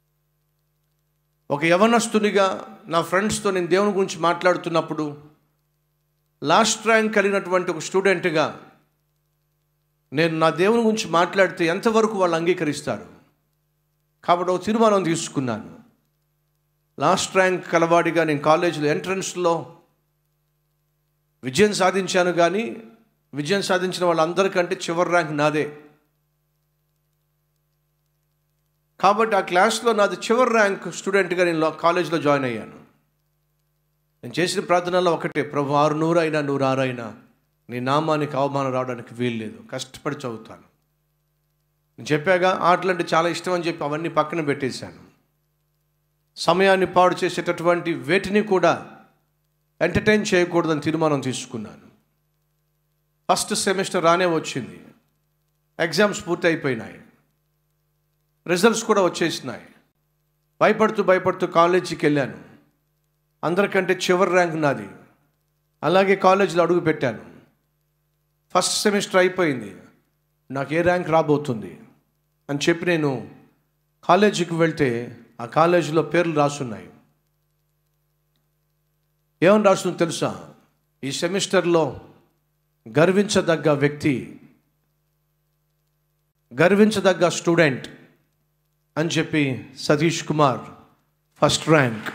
ఒక యవనస్తునిగా నా ఫ్రెండ్స్తో నేను దేవుని గురించి మాట్లాడుతున్నప్పుడు లాస్ట్ ర్యాంక్ కలిగినటువంటి ఒక స్టూడెంట్గా నేను నా దేవుని గురించి మాట్లాడితే ఎంతవరకు వాళ్ళు అంగీకరిస్తారు. కాబట్టి ఒక తీర్మానం తీసుకున్నాను. లాస్ట్ ర్యాంక్ కలవాడిగా నేను కాలేజీలో ఎంట్రన్స్లో విజయం సాధించాను, కానీ విజయం సాధించిన వాళ్ళందరికంటే చివరి ర్యాంక్ నాదే. కాబట్టి ఆ క్లాస్లో నాది చివరి ర్యాంక్ స్టూడెంట్గా నేను కాలేజీలో జాయిన్ అయ్యాను. నేను చేసిన ప్రార్థనలో ఒకటే, ప్రభు 600 అయినా 106 అయినా నీ నామానికి అవమానం రావడానికి వీల్లేదు, కష్టపడి చదువుతాను. నేను చెప్పాగా ఆటలంటే చాలా ఇష్టం అని చెప్పి అవన్నీ పక్కన పెట్టేశాను. సమయాన్ని పాడు చేసేటటువంటి వేటిని కూడా ఎంటర్టైన్ చేయకూడదని తీర్మానం తీసుకున్నాను. ఫస్ట్ సెమిస్టర్ రానే వచ్చింది, ఎగ్జామ్స్ పూర్తి అయిపోయినాయి, రిజల్ట్స్ కూడా వచ్చేసినాయి. భయపడుతూ కాలేజీకి వెళ్ళాను. అందరికంటే చివరి ర్యాంక్ నాది. అలాగే కాలేజీలో అడుగు పెట్టాను. ఫస్ట్ సెమిస్టర్ అయిపోయింది, నాకు ఏ ర్యాంక్ రాబోతుంది అని చెప్పి నేను కాలేజీకి వెళ్తే ఆ కాలేజీలో పేర్లు రాసున్నాయి. ఏమని రాస్తుందో తెలుసా, ఈ సెమిస్టర్లో గర్వించదగ్గ వ్యక్తి, గర్వించదగ్గ స్టూడెంట్ అని చెప్పి సతీష్ కుమార్ ఫస్ట్ ర్యాంక్.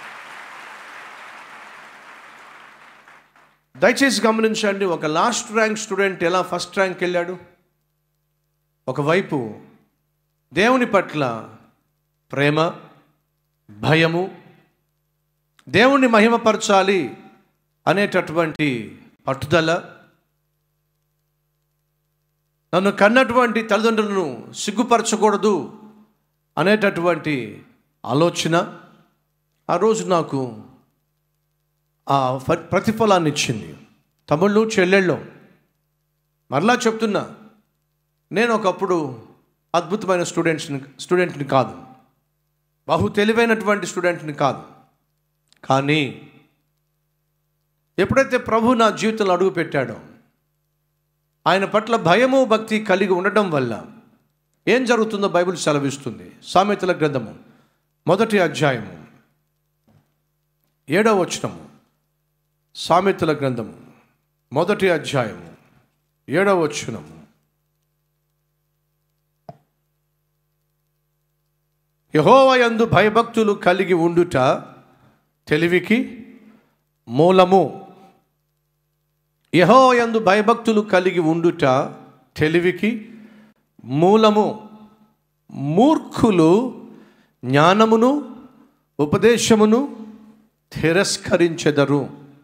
దయచేసి గమనించండి, ఒక లాస్ట్ ర్యాంక్ స్టూడెంట్ ఎలా ఫస్ట్ ర్యాంక్ వెళ్ళాడు. ఒకవైపు దేవుని పట్ల ప్రేమ, భయము, దేవుణ్ణి మహిమపరచాలి అనేటటువంటి పట్టుదల, నన్ను కన్నటువంటి తల్లిదండ్రులను సిగ్గుపరచకూడదు అనేటటువంటి ఆలోచన ఆ రోజు నాకు ఆ ప్రతిఫలాన్ని ఇచ్చింది. తమ్ముళ్ళు చెల్లెళ్ళు, మరలా చెప్తున్నా, నేను ఒకప్పుడు అద్భుతమైన స్టూడెంట్ని కాదు, బహు తెలివైనటువంటి స్టూడెంట్ని కాదు. కానీ ఎప్పుడైతే ప్రభు నా జీవితంలో అడుగు పెట్టాడో, ఆయన పట్ల భయము భక్తి కలిగి ఉండడం వల్ల ఏం జరుగుతుందో బైబిల్ సెలవిస్తుంది. సామెతల గ్రంథము 1వ అధ్యాయము 7వ వచనము. సామెతల గ్రంథము 1వ అధ్యాయము 7వ వచనము. యెహోవా యందు భయభక్తులు కలిగి ఉండుట తెలివికి మూలము. యెహోవా యందు భయభక్తులు కలిగి ఉండుట తెలివికి మూలము. మూర్ఖులు జ్ఞానమును ఉపదేశమును తిరస్కరించెదరు.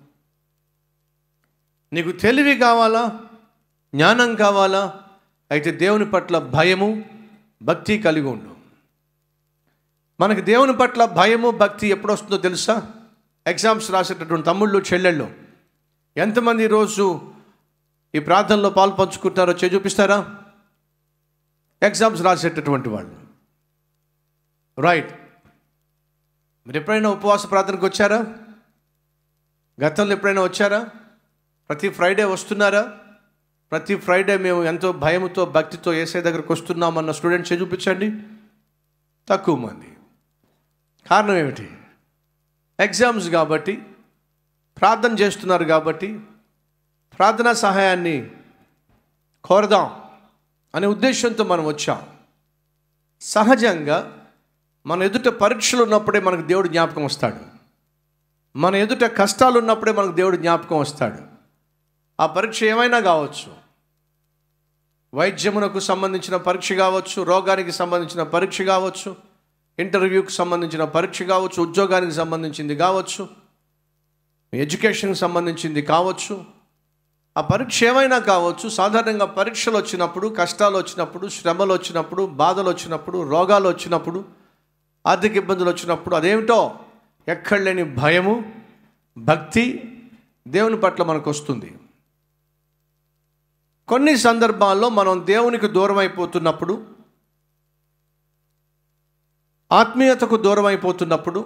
నీకు తెలివి కావాలా, జ్ఞానం కావాలా? అయితే దేవుని పట్ల భయము భక్తి కలిగి ఉండు. మనకి దేవుని పట్ల భయము భక్తి ఎప్పుడు వస్తుందో తెలుసా? ఎగ్జామ్స్ రాసేటటువంటి తమ్ముళ్ళు చెల్లెళ్ళు ఎంతమంది ఈరోజు ఈ ప్రార్థనలో పాలు పంచుకుంటారో చూపిస్తారా? ఎగ్జామ్స్ రాసేటటువంటి వాళ్ళు. రైట్. మీరు ఎప్పుడైనా ఉపవాస ప్రార్థనకు వచ్చారా? గతంలో ఎప్పుడైనా వచ్చారా? ప్రతి ఫ్రైడే వస్తున్నారా? ప్రతి ఫ్రైడే మేము ఎంతో భయముతో భక్తితో యేసయ్య దగ్గరకు వస్తున్నామన్న స్టూడెంట్స్ చూపించండి. తక్కువ మంది. కారణం ఏమిటి? ఎగ్జామ్స్ కాబట్టి, ప్రార్థన చేస్తున్నారు కాబట్టి, ప్రార్థనా సహాయాన్ని కోరదాం అనే ఉద్దేశంతో మనం వచ్చాం. సహజంగా మన ఎదుట పరీక్షలు ఉన్నప్పుడే మనకు దేవుడు జ్ఞాపకం వస్తాడు. మన ఎదుట కష్టాలు ఉన్నప్పుడే మనకు దేవుడు జ్ఞాపకం వస్తాడు. ఆ పరీక్ష ఏమైనా కావచ్చు. వైద్యమునకు సంబంధించిన పరీక్ష కావచ్చు, రోగానికి సంబంధించిన పరీక్ష కావచ్చు, ఇంటర్వ్యూకి సంబంధించిన పరీక్ష కావచ్చు, ఉద్యోగానికి సంబంధించింది కావచ్చు, ఎడ్యుకేషన్కి సంబంధించింది కావచ్చు. ఆ పరీక్ష ఏమైనా కావచ్చు. సాధారణంగా పరీక్షలు వచ్చినప్పుడు, కష్టాలు వచ్చినప్పుడు, శ్రమలు వచ్చినప్పుడు, బాధలు వచ్చినప్పుడు, రోగాలు వచ్చినప్పుడు, ఆర్థిక ఇబ్బందులు వచ్చినప్పుడు అదేమిటో ఎక్కడ లేని భయము భక్తి దేవుని పట్ల మనకు వస్తుంది. కొన్ని సందర్భాల్లో మనం దేవునికి దూరం అయిపోతున్నప్పుడు, ఆత్మీయతకు దూరం అయిపోతున్నప్పుడు,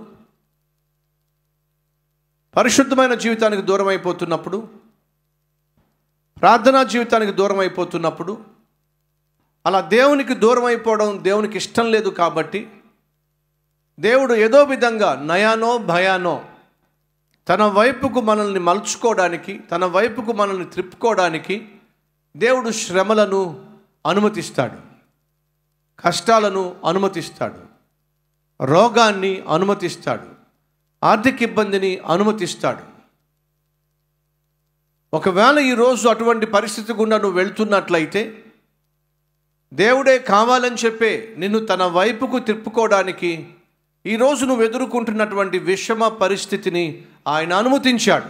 పరిశుద్ధమైన జీవితానికి దూరం అయిపోతున్నప్పుడు, ప్రార్థనా జీవితానికి దూరం అయిపోతున్నప్పుడు, అలా దేవునికి దూరం అయిపోవడం దేవునికి ఇష్టం లేదు. కాబట్టి దేవుడు ఏదో విధంగా నయానో భయానో తన వైపుకు మనల్ని మలుచుకోవడానికి, తన వైపుకు మనల్ని త్రిప్పుకోవడానికి దేవుడు శ్రమలను అనుమతిస్తాడు, కష్టాలను అనుమతిస్తాడు, రోగాన్ని అనుమతిస్తాడు, ఆర్థిక ఇబ్బందిని అనుమతిస్తాడు. ఒకవేళ ఈరోజు అటువంటి పరిస్థితి గుండా నువ్వు వెళ్తున్నట్లయితే దేవుడే కావాలని చెప్పే నిన్ను తన వైపుకు తిప్పుకోవడానికి ఈరోజు నువ్వు ఎదుర్కొంటున్నటువంటి విషమ పరిస్థితిని ఆయన అనుమతించాడు.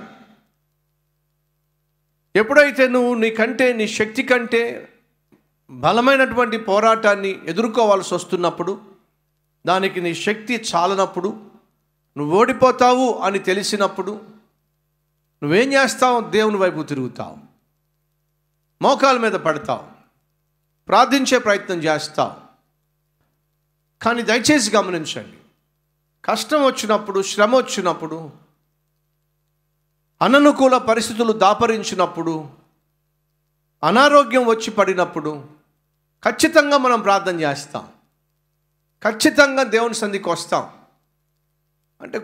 ఎప్పుడైతే నువ్వు నీ శక్తి కంటే బలమైనటువంటి పోరాటాన్ని ఎదుర్కోవాల్సి వస్తున్నప్పుడు, దానికి నీ శక్తి చాలనప్పుడు, నువ్వు ఓడిపోతావు అని తెలిసినప్పుడు నువ్వేం చేస్తావు? దేవుని వైపు తిరుగుతావు, మోకాల మీద పడతావు, ప్రార్థించే ప్రయత్నం చేస్తావు. కానీ దయచేసి గమనించండి, కష్టం వచ్చినప్పుడు, శ్రమ వచ్చినప్పుడు, అననుకూల పరిస్థితులు దాపరించినప్పుడు, అనారోగ్యం వచ్చి పడినప్పుడు ఖచ్చితంగా మనం ప్రార్థన చేస్తాం, ఖచ్చితంగా దేవుని సన్నిధికి వస్తాం. అంటే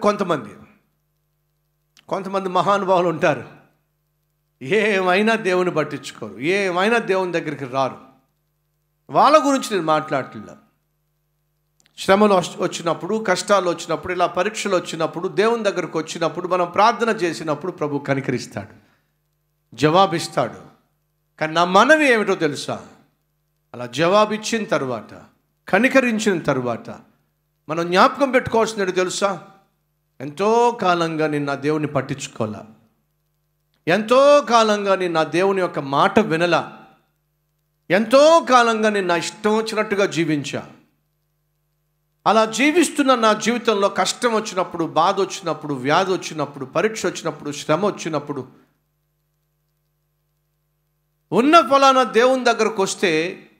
కొంతమంది మహానుభావులు ఉంటారు, ఏమైనా దేవుని పట్టించుకోరు, ఏమైనా దేవుని దగ్గరికి రారు. వాళ్ళ గురించి నేను మాట్లాడట్లేదు. శ్రమలు వచ్చినప్పుడు, కష్టాలు వచ్చినప్పుడు, ఇలా పరీక్షలు వచ్చినప్పుడు, దేవుని దగ్గరకు వచ్చినప్పుడు, మనం ప్రార్థన చేసినప్పుడు ప్రభు కనికరిస్తాడు, జవాబిస్తాడు. కానీ నా మనవి ఏమిటో తెలుసా? అలా జవాబిచ్చిన తర్వాత, కనికరించిన తర్వాత మనం జ్ఞాపకం పెట్టుకోవాల్సినది తెలుసా? ఎంతో కాలంగా నేను నా దేవుని పట్టించుకోలే, ఎంతో కాలంగా నేను నా దేవుని యొక్క మాట వినలా, ఎంతో కాలంగా నేను నా ఇష్టం వచ్చినట్టుగా జీవించా. అలా జీవిస్తున్న నా జీవితంలో కష్టం వచ్చినప్పుడు, బాధ వచ్చినప్పుడు, వ్యాధి వచ్చినప్పుడు, పరీక్ష వచ్చినప్పుడు, శ్రమ వచ్చినప్పుడు, ఉన్న ఫలానా దేవుని దగ్గరకు వస్తే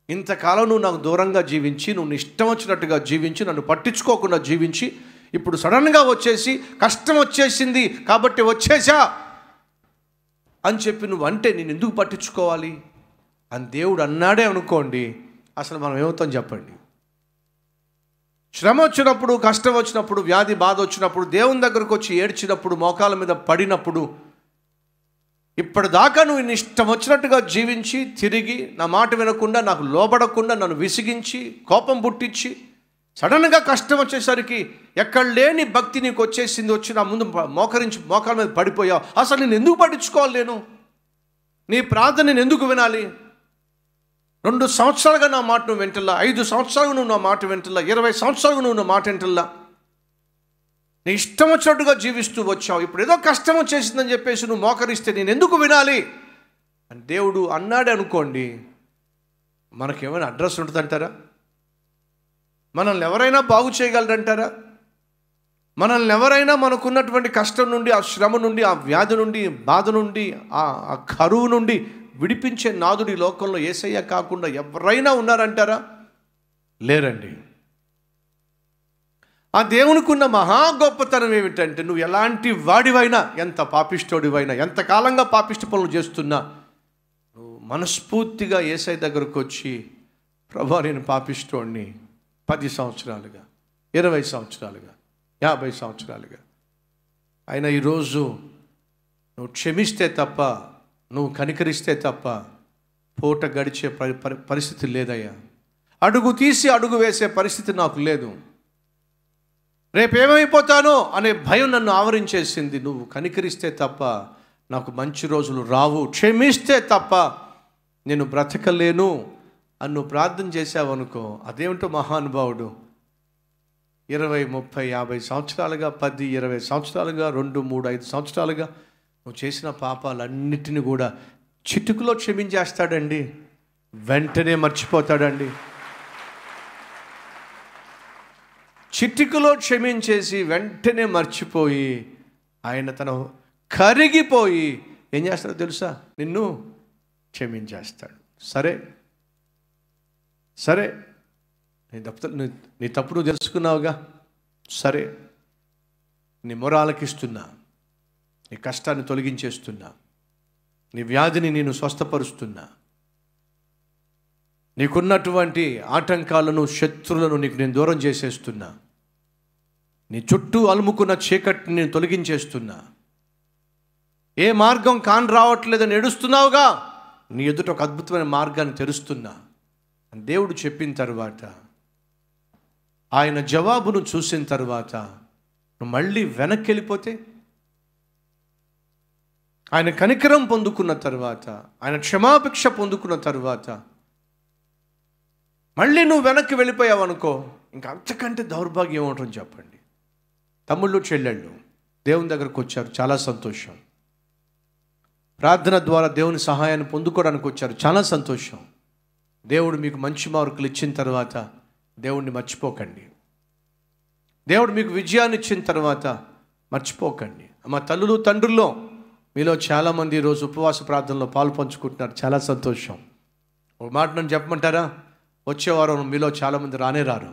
ఇంతకాలం నువ్వు నాకు దూరంగా జీవించి, నువ్వు ఇష్టం వచ్చినట్టుగా జీవించి, నన్ను పట్టించుకోకుండా జీవించి, ఇప్పుడు సడన్గా వచ్చేసి కష్టం వచ్చేసింది కాబట్టి వచ్చేసా అని చెప్పి నువ్వు అంటే నేను ఎందుకు పట్టించుకోవాలి అని దేవుడు అన్నాడే అనుకోండి, అసలు మనం ఏమవుతాం చెప్పండి? శ్రమ వచ్చినప్పుడు, కష్టం వచ్చినప్పుడు, వ్యాధి బాధ వచ్చినప్పుడు, దేవుని దగ్గరకు వచ్చి ఏడ్చినప్పుడు, మోకాల మీద పడినప్పుడు, ఇప్పటిదాకా నువ్వు ఇష్టం వచ్చినట్టుగా జీవించి తిరిగి నా మాట వినకుండా, నాకు లోబడకుండా, నన్ను విసిగించి కోపం పుట్టించి సడన్గా కష్టం వచ్చేసరికి ఎక్కడ లేని భక్తి నీకు వచ్చేసింది, వచ్చి నా ముందు మోకాల మీద పడిపోయావు. అసలు నేను ఎందుకు పట్టించుకోవాలి? నీ ప్రార్థన నేను ఎందుకు వినాలి? 2 సంవత్సరాలుగా నా మాట నువ్వు వింటల్లా, 5 సంవత్సరాలుగా నువ్వు నా మాట వింటల్లా, 20 సంవత్సరాలుగా నువ్వు నా మాట వింటల్లా, నీ ఇష్టం వచ్చినట్టుగా జీవిస్తూ వచ్చావు. ఇప్పుడు ఏదో కష్టం వచ్చేసిందని చెప్పేసి నువ్వు మోకరిస్తే నేను ఎందుకు వినాలి అని దేవుడు అన్నాడే అనుకోండి, మనకేమైనా అడ్రస్ ఉంటుందంటారా? మనల్ని ఎవరైనా బాగు చేయగలరంటారా? మనల్ని ఎవరైనా మనకున్నటువంటి కష్టం నుండి, ఆ శ్రమ నుండి, ఆ వ్యాధి నుండి, బాధ నుండి, ఆ కరువు నుండి విడిపించే నాదుడు ఈ లోకంలో యేసయ్య కాకుండా ఎవరైనా ఉన్నారంటారా? లేరండి. ఆ దేవునికి ఉన్న మహా గొప్పతనం ఏమిటంటే, నువ్వు ఎలాంటి వాడివైనా, ఎంత పాపిష్టోడివైనా, ఎంతకాలంగా పాపిష్టి పనులు చేస్తున్నా, నువ్వు మనస్ఫూర్తిగా యేసయ్య దగ్గరకు వచ్చి, ప్రభువా నేను పాపిష్టోడిని, 10 సంవత్సరాలుగా, 20 సంవత్సరాలుగా, 50 సంవత్సరాలుగా, అయినా ఈరోజు నువ్వు క్షమిస్తే తప్ప, నువ్వు కనికరిస్తే తప్ప పూట గడిచే పరిస్థితి లేదయ్యా. అడుగు తీసి అడుగు వేసే పరిస్థితి నాకు లేదు. రేపేమైపోతానో అనే భయం నన్ను ఆవరించేసింది. నువ్వు కనికరిస్తే తప్ప నాకు మంచి రోజులు రావు, క్షమిస్తే తప్ప నేను బ్రతకలేను అని నువ్వు ప్రార్థన చేసావనుకో, అదేమిటో మహానుభావుడు 20, 30, 50 సంవత్సరాలుగా, 10, 20 సంవత్సరాలుగా, 2, 3, 5 సంవత్సరాలుగా నువ్వు చేసిన పాపాలన్నిటిని కూడా చిటుకులో క్షమించేస్తాడండి, వెంటనే మర్చిపోతాడండి. చిటికలో క్షమించేసి వెంటనే మర్చిపోయి ఆయన తన కరిగిపోయి ఏం చేస్తాడో తెలుసా? నిన్ను క్షమించేస్తాడు. సరే నీ తప్పు నువ్వు తెలుసుకున్నావుగా, సరే నీ మొర ఆలకిస్తున్నా, నీ కష్టాన్ని తొలగించేస్తున్నా, నీ వ్యాధిని నేను స్వస్థపరుస్తున్నా, నీకున్నటువంటి ఆటంకాలను, శత్రువులను నీకు నేను దూరం చేసేస్తున్నా, నీ చుట్టూ అలుముకున్న చీకటిని నేను తొలగించేస్తున్నా, ఏ మార్గం కాని రావట్లేదని ఏడుస్తున్నావుగా, నీ ఎదుట ఒక అద్భుతమైన మార్గాన్ని తెరుస్తున్నా అని దేవుడు చెప్పిన తర్వాత, ఆయన జవాబును చూసిన తర్వాత నువ్వు మళ్ళీ వెనక్కి వెళ్ళిపోతే, ఆయన కనికరం పొందుకున్న తర్వాత, ఆయన క్షమాభిక్ష పొందుకున్న తర్వాత మళ్ళీ నువ్వు వెనక్కి వెళ్ళిపోయావు అనుకో, ఇంకా అంతకంటే దౌర్భాగ్యం ఏముంటుందని చెప్పండి. తమ్ముళ్ళు చెల్లెళ్ళు దేవుని దగ్గరకు వచ్చారు, చాలా సంతోషం. ప్రార్థన ద్వారా దేవుని సహాయాన్ని పొందుకోవడానికి వచ్చారు, చాలా సంతోషం. దేవుడు మీకు మంచి మార్కులు ఇచ్చిన తర్వాత దేవుడిని మర్చిపోకండి. దేవుడు మీకు విజయాన్ని ఇచ్చిన తర్వాత మర్చిపోకండి. మా తల్లులు తండ్రుల్లో మీలో చాలామంది ఈరోజు ఉపవాస ప్రార్థనలో పాలు పంచుకుంటున్నారు, చాలా సంతోషం. ఒక మాట నన్ను చెప్పమంటారా? వచ్చే వారం మీలో చాలామంది రారు.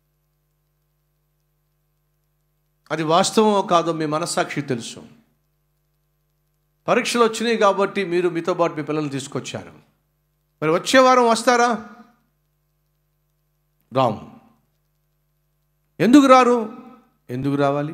అది వాస్తవమో కాదో మీ మనస్సాక్షి తెలుసు. పరీక్షలు వచ్చినాయి కాబట్టి మీరు మీతో పాటు మీ పిల్లల్ని తీసుకొచ్చారు. మరి వచ్చే వారం వస్తారా? రాము. ఎందుకు రారు? ఎందుకు రావాలి?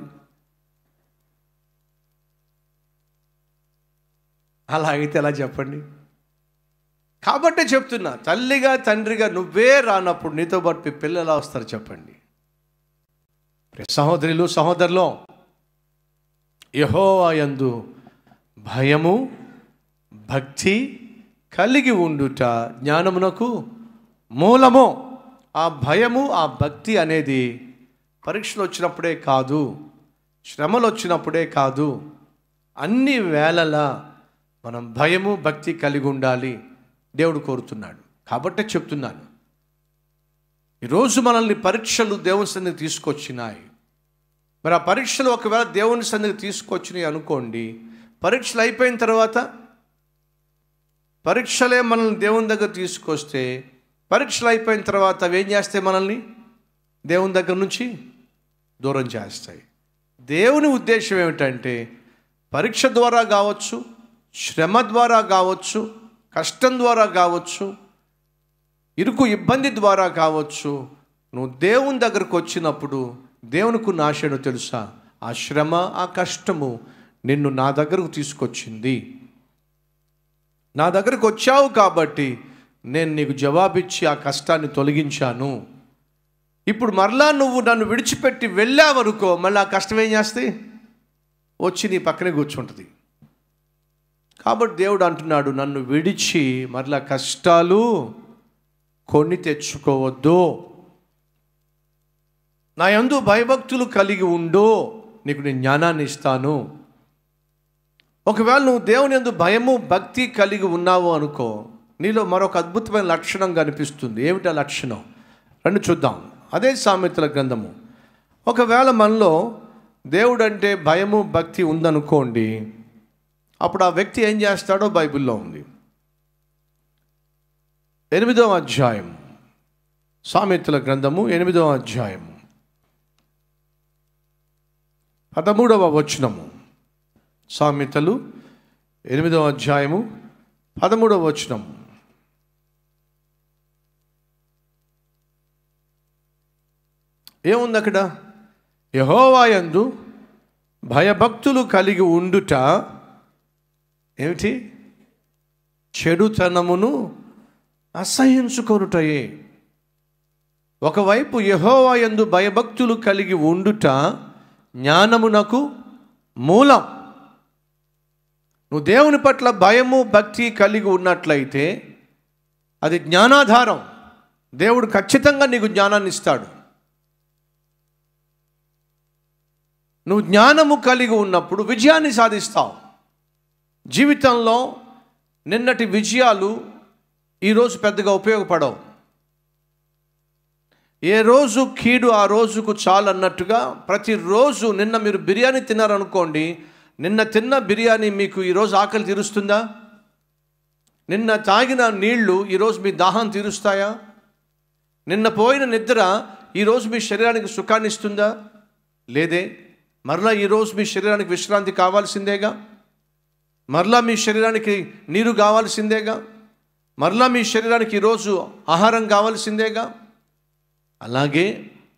అలా అయితే ఎలా చెప్పండి? కాబట్టే చెప్తున్నా, తల్లిగా తండ్రిగా నువ్వే రానప్పుడు నీతో పాటు మీ పిల్లలు ఎలా వస్తారు చెప్పండి? సహోదరులు సహోదరులు, యెహోవా యందు భయము భక్తి కలిగి ఉండుట జ్ఞానమునకు మూలము. ఆ భయము ఆ భక్తి అనేది పరీక్షలు వచ్చినప్పుడే కాదు, శ్రమలు వచ్చినప్పుడే కాదు, అన్ని వేళలా మనం భయము భక్తి కలిగి ఉండాలి దేవుడు కోరుతున్నాడు. కాబట్టే చెప్తున్నాను, ఈరోజు మనల్ని పరీక్షలు దేవుని సన్నిధికి తీసుకొచ్చినాయి. మరి ఆ పరీక్షలు ఒకవేళ దేవుని సన్నిధికి తీసుకొచ్చినాయి అనుకోండి, పరీక్షలు అయిపోయిన తర్వాత, పరీక్షలే మనల్ని దేవుని దగ్గర తీసుకొస్తే పరీక్షలు అయిపోయిన తర్వాత అవి ఏం చేస్తాయి? మనల్ని దేవుని దగ్గర నుంచి దూరం చేస్తాయి. దేవుని ఉద్దేశం ఏమిటంటే పరీక్ష ద్వారా కావచ్చు, శ్రమ ద్వారా కావచ్చు, కష్టం ద్వారా కావచ్చు, ఇరుకు ఇబ్బంది ద్వారా కావచ్చు, నువ్వు దేవుని దగ్గరకు వచ్చినప్పుడు దేవునికి ఉన్న ఆశను తెలుసా? ఆ శ్రమ, ఆ కష్టము నిన్ను నా దగ్గరకు తీసుకొచ్చింది. నా దగ్గరకు వచ్చావు కాబట్టి నేను నీకు జవాబిచ్చి ఆ కష్టాన్ని తొలగించాను. ఇప్పుడు మరలా నువ్వు నన్ను విడిచిపెట్టి వెళ్ళావనుకో, మళ్ళీ ఆ కష్టం ఏం చేస్తాయి? వచ్చి నీ పక్కనే కూర్చుంటుంది. కాబట్టి దేవుడు అంటున్నాడు, నన్ను విడిచి మరలా కష్టాలు కొని తెచ్చుకోవద్దు. నా యందు భయభక్తులు కలిగి ఉండు, నీకు నేను జ్ఞానాన్ని ఇస్తాను. ఒకవేళ నువ్వు దేవుని యందు భయము భక్తి కలిగి ఉన్నావు అనుకో, నీలో మరొక అద్భుతమైన లక్షణం కనిపిస్తుంది. ఏమిటా లక్షణం? రండి చూద్దాం. అదే సామెతల గ్రంథము. ఒకవేళ మనలో దేవుడు అంటే భయము భక్తి ఉందనుకోండి, అప్పుడు ఆ వ్యక్తి ఏం చేస్తాడో బైబిల్లో ఉంది. 8వ అధ్యాయం, సామెతల గ్రంథము 8వ అధ్యాయం 13వ వచనము. సామెతలు 8వ అధ్యాయము 13వ వచనం. ఏముంది అక్కడ? యెహోవా యందు భయభక్తులు కలిగి ఉండుట ఏమిటి? చెడుతనమును అసహించుకొనుటయే. ఒకవైపు యెహోవా యందు భయభక్తులు కలిగి ఉండుట జ్ఞానమునకు మూలం. నువ్వు దేవుని పట్ల భయము భక్తి కలిగి ఉన్నట్లయితే అది జ్ఞానాధారం. దేవుడు ఖచ్చితంగా నీకు జ్ఞానాన్ని ఇస్తాడు. నువ్వు జ్ఞానము కలిగి ఉన్నప్పుడు విజయాన్ని సాధిస్తావు. జీవితంలో నిన్నటి విజయాలు ఈరోజు పెద్దగా ఉపయోగపడవు. ఏ రోజు కీడు ఆ రోజుకు చాలు అన్నట్టుగా ప్రతిరోజు, నిన్న మీరు బిర్యానీ తిన్నారనుకోండి, నిన్న తిన్న బిర్యానీ మీకు ఈరోజు ఆకలి తీరుస్తుందా? నిన్న తాగిన నీళ్లు ఈరోజు మీ దాహం తీరుస్తాయా? నిన్న పోయిన నిద్ర ఈరోజు మీ శరీరానికి సుఖాన్ని ఇస్తుందా? లేదే. మరలా ఈరోజు మీ శరీరానికి విశ్రాంతి కావాల్సిందేగా, మరలా మీ శరీరానికి నీరు కావాల్సిందేగా, మరలా మీ శరీరానికి ఈరోజు ఆహారం కావాల్సిందేగా. అలాగే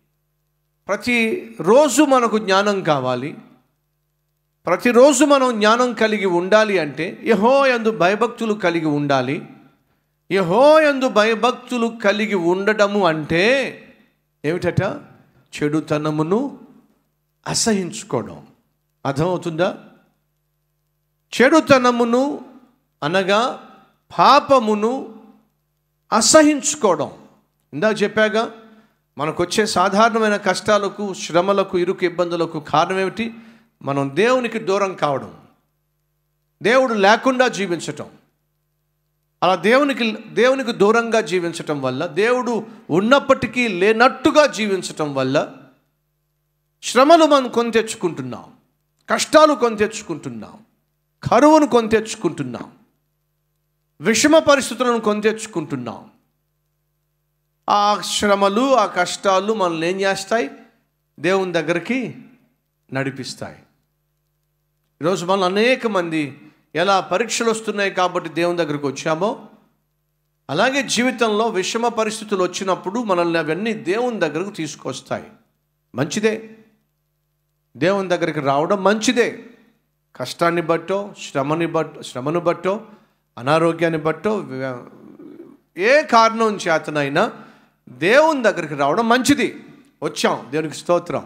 ప్రతిరోజు మనకు జ్ఞానం కావాలి. ప్రతిరోజు మనం జ్ఞానం కలిగి ఉండాలి అంటే యెహోవా యందు భయభక్తులు కలిగి ఉండాలి. యెహోవా యందు భయభక్తులు కలిగి ఉండడము అంటే ఏమిటట? చెడుతనమును అసహించుకోవడం. అర్థమవుతుందా? చెడుతనమును అనగా పాపమును అసహించుకోవడం. ఇందాక చెప్పాగా, మనకు వచ్చే సాధారణమైన కష్టాలకు, శ్రమలకు, ఇరుకు ఇబ్బందులకు కారణం ఏమిటి? మనం దేవునికి దూరం కావడం, దేవుడు లేకుండా జీవించటం. అలా దేవునికి దూరంగా జీవించటం వల్ల, దేవుడు ఉన్నప్పటికీ లేనట్టుగా జీవించటం వల్ల శ్రమలు మనం కొని తెచ్చుకుంటున్నాం, కష్టాలు కొని తెచ్చుకుంటున్నాం, కరువును కొని తెచ్చుకుంటున్నాం, విషమ పరిస్థితులను కొని తెచ్చుకుంటున్నాం. ఆ శ్రమలు, ఆ కష్టాలు మనల్ని ఏం చేస్తాయి? దేవుని దగ్గరికి నడిపిస్తాయి. ఈరోజు మనం అనేక మంది ఎలా పరీక్షలు వస్తున్నాయి కాబట్టి దేవుని దగ్గరికి వచ్చామో, అలాగే జీవితంలో విషమ పరిస్థితులు వచ్చినప్పుడు మనల్ని అవన్నీ దేవుని దగ్గరకు తీసుకొస్తాయి. మంచిదే, దేవుని దగ్గరికి రావడం మంచిదే. కష్టాన్ని బట్టో, శ్రమను బట్టో, అనారోగ్యాన్ని బట్టో, ఏ కారణం చేతనైనా దేవుని దగ్గరికి రావడం మంచిది. వచ్చాం, దేవునికి స్తోత్రం.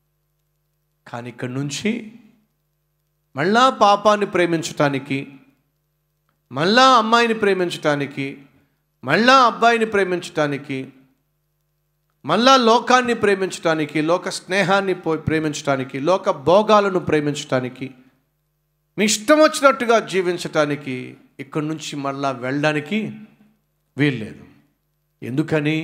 కానీ ఇక్కడి నుంచి మళ్ళా పాపాన్ని ప్రేమించటానికి, మళ్ళా అమ్మాయిని ప్రేమించటానికి, మళ్ళా అబ్బాయిని ప్రేమించటానికి, మళ్ళా లోకాన్ని ప్రేమించటానికి, లోక స్నేహాన్ని ప్రేమించటానికి, లోక భోగాలను ప్రేమించటానికి, మీ ఇష్టం వచ్చినట్టుగా జీవించటానికి ఇక్కడి నుంచి మళ్ళా వెళ్ళడానికి వీల్లేదు. ఎందుకని?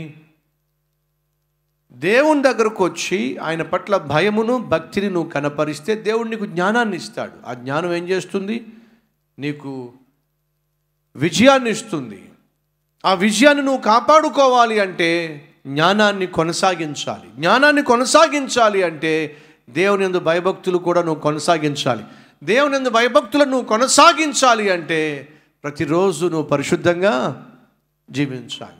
దేవుని దగ్గరకు వచ్చి ఆయన పట్ల భయమును భక్తిని నువ్వు కనపరిస్తే దేవుడు నీకు జ్ఞానాన్ని ఇస్తాడు. ఆ జ్ఞానం ఏం చేస్తుంది? నీకు విజయాన్ని ఇస్తుంది. ఆ విజయాన్ని నువ్వు కాపాడుకోవాలి అంటే జ్ఞానాన్ని కొనసాగించాలి. జ్ఞానాన్ని కొనసాగించాలి అంటే దేవుని యందు భయభక్తులు కూడా నువ్వు కొనసాగించాలి. దేవుని యందు భయభక్తులను నువ్వు కొనసాగించాలి అంటే ప్రతిరోజు నువ్వు పరిశుద్ధంగా జీవించాలి.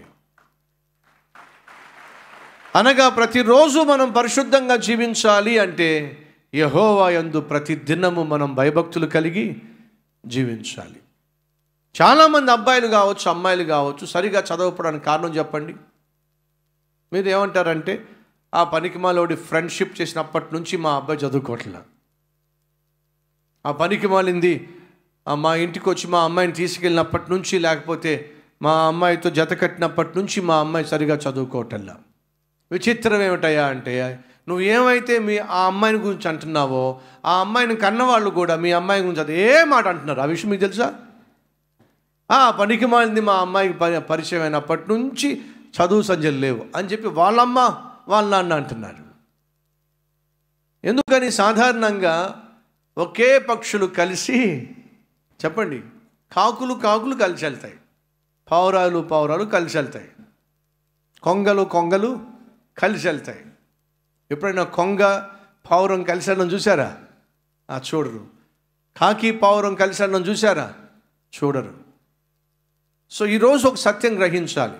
అనగా ప్రతిరోజు మనం పరిశుద్ధంగా జీవించాలి అంటే యెహోవా యందు ప్రతి దినము మనం భయభక్తులు కలిగి జీవించాలి. చాలామంది అబ్బాయిలు కావచ్చు, అమ్మాయిలు కావచ్చు, సరిగా చదవకపోవడానికి కారణం చెప్పండి. మీరు ఏమంటారంటే ఆ పనికిమాలోడి ఫ్రెండ్షిప్ చేసినప్పటి నుంచి మా అబ్బాయి చదువుకోవట్లే, ఆ పనికిమాలింది మా ఇంటికి వచ్చి మా అమ్మాయిని తీసుకెళ్ళినప్పటి నుంచి, లేకపోతే మా అమ్మాయితో జత కట్టినప్పటి నుంచి మా అమ్మాయి సరిగా చదువుకోవటల్లా. విచిత్రం ఏమిటయ్యా అంటే నువ్వు ఏమైతే ఆ అమ్మాయిని గురించి అంటున్నావో ఆ అమ్మాయిని కన్నవాళ్ళు కూడా మీ అమ్మాయి గురించి అదే మాట అంటున్నారు. ఆ విషయం మీకు తెలుసా? పనికి మాలింది మా అమ్మాయికి పరిచయం అయినప్పటి నుంచి చదువు సంజలు లేవు అని చెప్పి వాళ్ళమ్మ వాళ్ళ నాన్న అంటున్నారు. ఎందుకని? సాధారణంగా ఒకే పక్షులు కలిసి, చెప్పండి, కాకులు కలిసి వెళ్తాయి, పావురాలు కలిసి వెళ్తాయి, కొంగలు కలిసి వెళ్తాయి. ఎప్పుడైనా కొంగ పావురం కలిసి వెళ్ళడం చూసారా? చూడరు. కాకి పావురం కలిసి వెళ్ళడం చూసారా? చూడరు. సో ఈరోజు ఒక సత్యం గ్రహించాలి.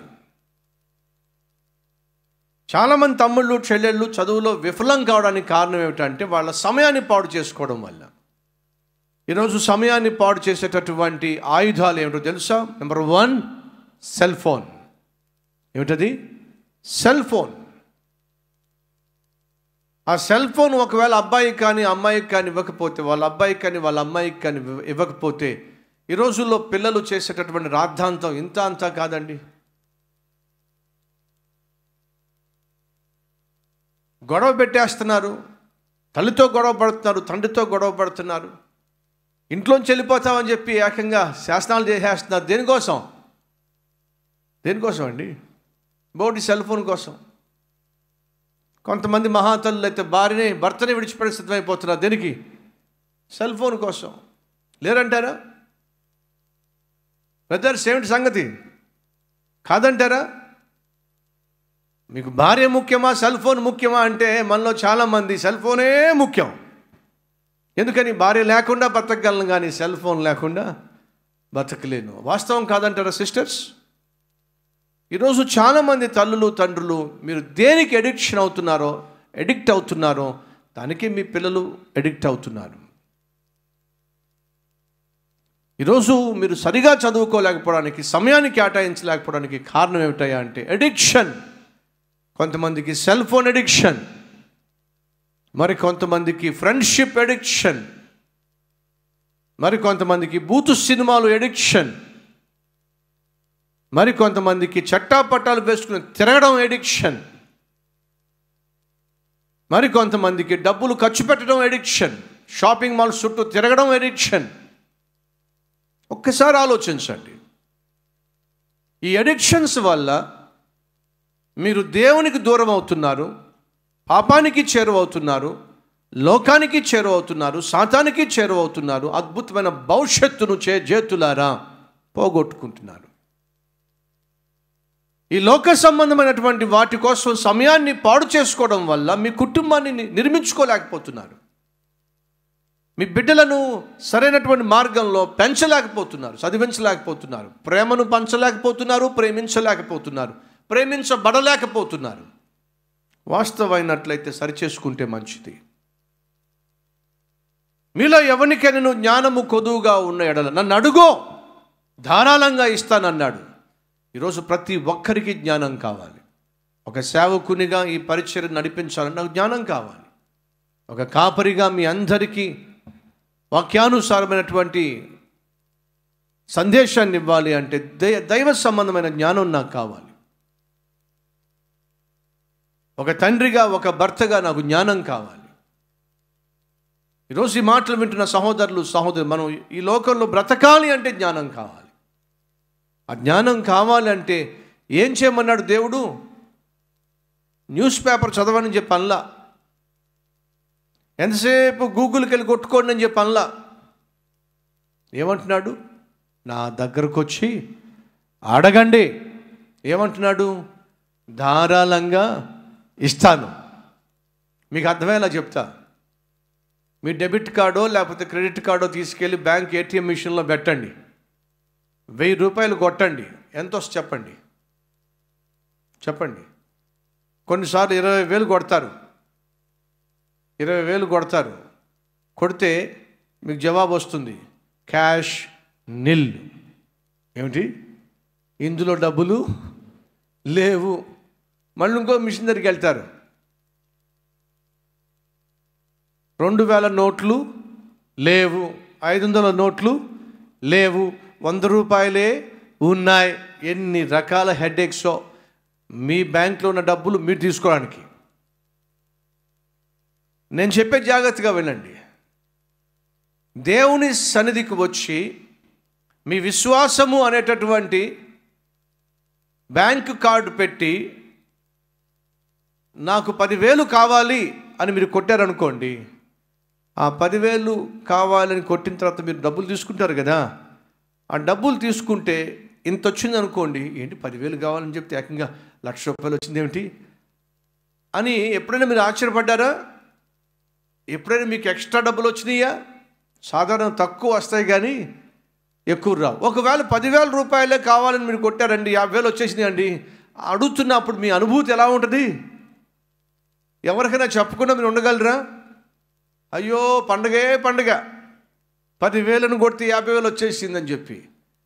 చాలామంది తమ్ముళ్ళు చెల్లెళ్ళు చదువులో విఫలం కావడానికి కారణం ఏమిటంటే వాళ్ళ సమయాన్ని పాడు చేసుకోవడం వల్ల. ఈరోజు సమయాన్ని పాడు చేసేటటువంటి ఆయుధాలు ఏమిటో తెలుసా? Number 1, cell phone. ఏమిటది? Cell phone. ఆ సెల్ ఫోన్ ఒకవేళ అబ్బాయికి కానీ అమ్మాయికి కానీ ఇవ్వకపోతే, వాళ్ళ అబ్బాయికి కానీ వాళ్ళ అమ్మాయికి కానీ ఇవ్వకపోతే, ఈ రోజుల్లో పిల్లలు చేసేటటువంటి రాద్ధాంతం ఇంత అంతా కాదండి. గొడవ పెట్టేస్తున్నారు, తల్లితో గొడవ పడుతున్నారు, తండ్రితో గొడవ పడుతున్నారు, ఇంట్లోంచి వెళ్ళిపోతామని చెప్పి ఏకంగా శాసనాలు చేసేస్తున్నారు. దేనికోసం అండి? బోడి సెల్ ఫోన్ కోసం. కొంతమంది మహాతల్లులు అయితే భర్తని విడిచిపెట్టే సిద్ధమైపోతున్నారు. దేనికి? సెల్ ఫోన్ కోసం. లేరంటారా? బ్రదర్స్, ఏమిటి సంగతి? కాదంటారా? మీకు భార్య ముఖ్యమా, సెల్ ఫోన్ ముఖ్యమా అంటే మనలో చాలామంది సెల్ ఫోనే ముఖ్యం. ఎందుకని? భార్య లేకుండా బతకగలను కానీ సెల్ ఫోన్ లేకుండా బతకలేను. వాస్తవం కాదంటారా సిస్టర్స్? ఈరోజు చాలామంది తల్లులు తండ్రులు మీరు దేనికి ఎడిక్ట్ అవుతున్నారో దానికి మీ పిల్లలు ఎడిక్ట్ అవుతున్నారు. ఈరోజు మీరు సరిగా చదువుకోలేకపోవడానికి, సమయాన్ని కేటాయించలేకపోవడానికి కారణం ఏమిటయ్యా అంటే ఎడిక్షన్. కొంతమందికి సెల్ ఫోన్ ఎడిక్షన్, మరి కొంతమందికి ఫ్రెండ్షిప్ ఎడిక్షన్, మరి కొంతమందికి బూతు సినిమాలు ఎడిక్షన్, మరి కొంతమందికి చట్టాపట్టాలు వేసుకుని తిరగడం ఎడిక్షన్, మరి కొంతమందికి డబ్బులు ఖర్చు పెట్టడం ఎడిక్షన్, షాపింగ్ మాల్స్ చుట్టూ తిరగడం ఎడిక్షన్. ఒక్కసారి ఆలోచించండి. ఈ ఎడిక్షన్స్ వల్ల మీరు దేవునికి దూరం అవుతున్నారు, పాపానికి చేరువవుతున్నారు, లోకానికి చేరువవుతున్నారు, సాతానికి చేరువవుతున్నారు, అద్భుతమైన భవిష్యత్తును చేతులారా పోగొట్టుకుంటున్నారు. ఈ లోక సంబంధమైనటువంటి వాటి కోసం సమయాన్ని పాడు చేసుకోవడం వల్ల మీ కుటుంబాన్ని నిర్మించుకోలేకపోతున్నారు, మీ బిడ్డలను సరైనటువంటి మార్గంలో పెంచలేకపోతున్నారు, చదివించలేకపోతున్నారు, ప్రేమను పంచలేకపోతున్నారు, ప్రేమించబడలేకపోతున్నారు. వాస్తవమైనట్లయితే సరిచేసుకుంటే మంచిది. మీలో ఎవరికైనా జ్ఞానము కొదువుగా ఉన్న ఎడల నన్ను అడుగో ధారాళంగా ఇస్తానన్నాడు. ఈరోజు ప్రతి ఒక్కరికి జ్ఞానం కావాలి. ఒక సేవకునిగా ఈ పరిచర్య నడిపించాలని నాకు జ్ఞానం కావాలి. ఒక కాపరిగా మీ అందరికీ వాక్యానుసారమైనటువంటి సందేశాన్ని ఇవ్వాలి అంటే దైవ సంబంధమైన జ్ఞానం నాకు కావాలి. ఒక తండ్రిగా, ఒక భర్తగా నాకు జ్ఞానం కావాలి. ఈరోజు ఈ మాటలు వింటున్న సహోదరులు సహోదరు, మనం ఈ లోకంలో బ్రతకాలి అంటే జ్ఞానం కావాలి. ఆ జ్ఞానం కావాలి అంటే ఏం చేయమన్నాడు దేవుడు? న్యూస్ పేపర్ చదవని చెప్పి అనలా, ఎంతసేపు గూగుల్కి వెళ్ళి కొట్టుకోండి అని చెప్పి అనలా. ఏమంటున్నాడు? నా దగ్గరకు వచ్చి అడగండి, ఏమంటున్నాడు? ధారాళంగా ఇస్తాను. మీకు అర్థమయ్యేలా చెప్తా. మీ డెబిట్ కార్డో లేకపోతే క్రెడిట్ కార్డో తీసుకెళ్ళి బ్యాంక్ ఏటీఎం మిషన్లో పెట్టండి. 1000 రూపాయలు కొట్టండి. ఎంత వస్తుంది చెప్పండి. కొన్నిసార్లు 20,000 కొడతారు. 20,000 కొడతారు. కొడితే మీకు జవాబు వస్తుంది, క్యాష్ నిల్. ఏమిటి? ఇందులో డబ్బులు లేవు. మళ్ళీ ఇంకో మిషన్ దగ్గరికి వెళ్తారు. 2000 నోట్లు లేవు, 500 నోట్లు లేవు, 100 రూపాయలే ఉన్నాయి. ఎన్ని రకాల హెడేక్సో మీ బ్యాంక్లో ఉన్న డబ్బులు మీరు తీసుకోవడానికి. నేను చెప్పే జాగ్రత్తగా వినండి. దేవుని సన్నిధికి వచ్చి మీ విశ్వాసము అనేటటువంటి బ్యాంకు కార్డు పెట్టి నాకు 10,000 కావాలి అని మీరు కొట్టారనుకోండి, ఆ 10,000 కావాలని కొట్టిన తర్వాత మీరు డబ్బులు తీసుకుంటారు కదా. ఆ డబ్బులు తీసుకుంటే ఇంత వచ్చింది అనుకోండి. ఏంటి 10,000 కావాలని చెప్తే ఏకంగా 1,00,000 రూపాయలు వచ్చింది ఏమిటి అని ఎప్పుడైనా మీరు ఆశ్చర్యపడ్డారా? ఎప్పుడైనా మీకు ఎక్స్ట్రా డబ్బులు వచ్చినాయా? సాధారణ తక్కువ వస్తాయి కానీ ఎక్కువ రావు. ఒకవేళ 10,000 రూపాయలే కావాలని మీరు కొట్టారండి, 50,000 వచ్చేసినాయి అండి, అడుగుతున్నప్పుడు మీ అనుభూతి ఎలా ఉంటుంది? ఎవరికైనా చెప్పకుండా మీరు ఉండగలరా? అయ్యో పండగే పండగ, 10,000 కొడితే 50,000 వచ్చేసిందని చెప్పి.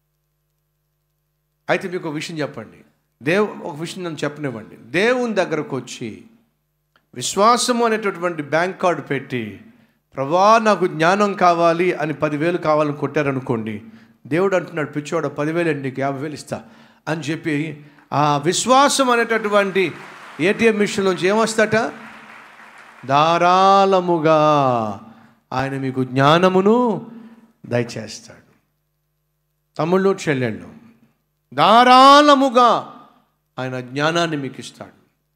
అయితే మీకు ఒక విషయం చెప్పండి. ఒక విషయం నన్ను చెప్పనివ్వండి. దేవుని దగ్గరకు వచ్చి విశ్వాసము అనేటటువంటి బ్యాంక్ కార్డు పెట్టి, ప్రభా నాకు జ్ఞానం కావాలి అని 10,000 కావాలని కొట్టారనుకోండి, దేవుడు అంటున్నాడు, పిచ్చోడ 10,000 అండి, నీకు 50,000 ఇస్తా అని చెప్పి ఆ విశ్వాసం అనేటటువంటి ఏటీఎం మిషన్లోంచి ఏమొస్తాట? ధారాళముగా ఆయన మీకు జ్ఞానమును దయచేస్తాడు. తమ్ముళ్ళు చెల్లెళ్ళు, ధారాళముగా ఆయన జ్ఞానాన్ని మీకు ఇస్తాడు.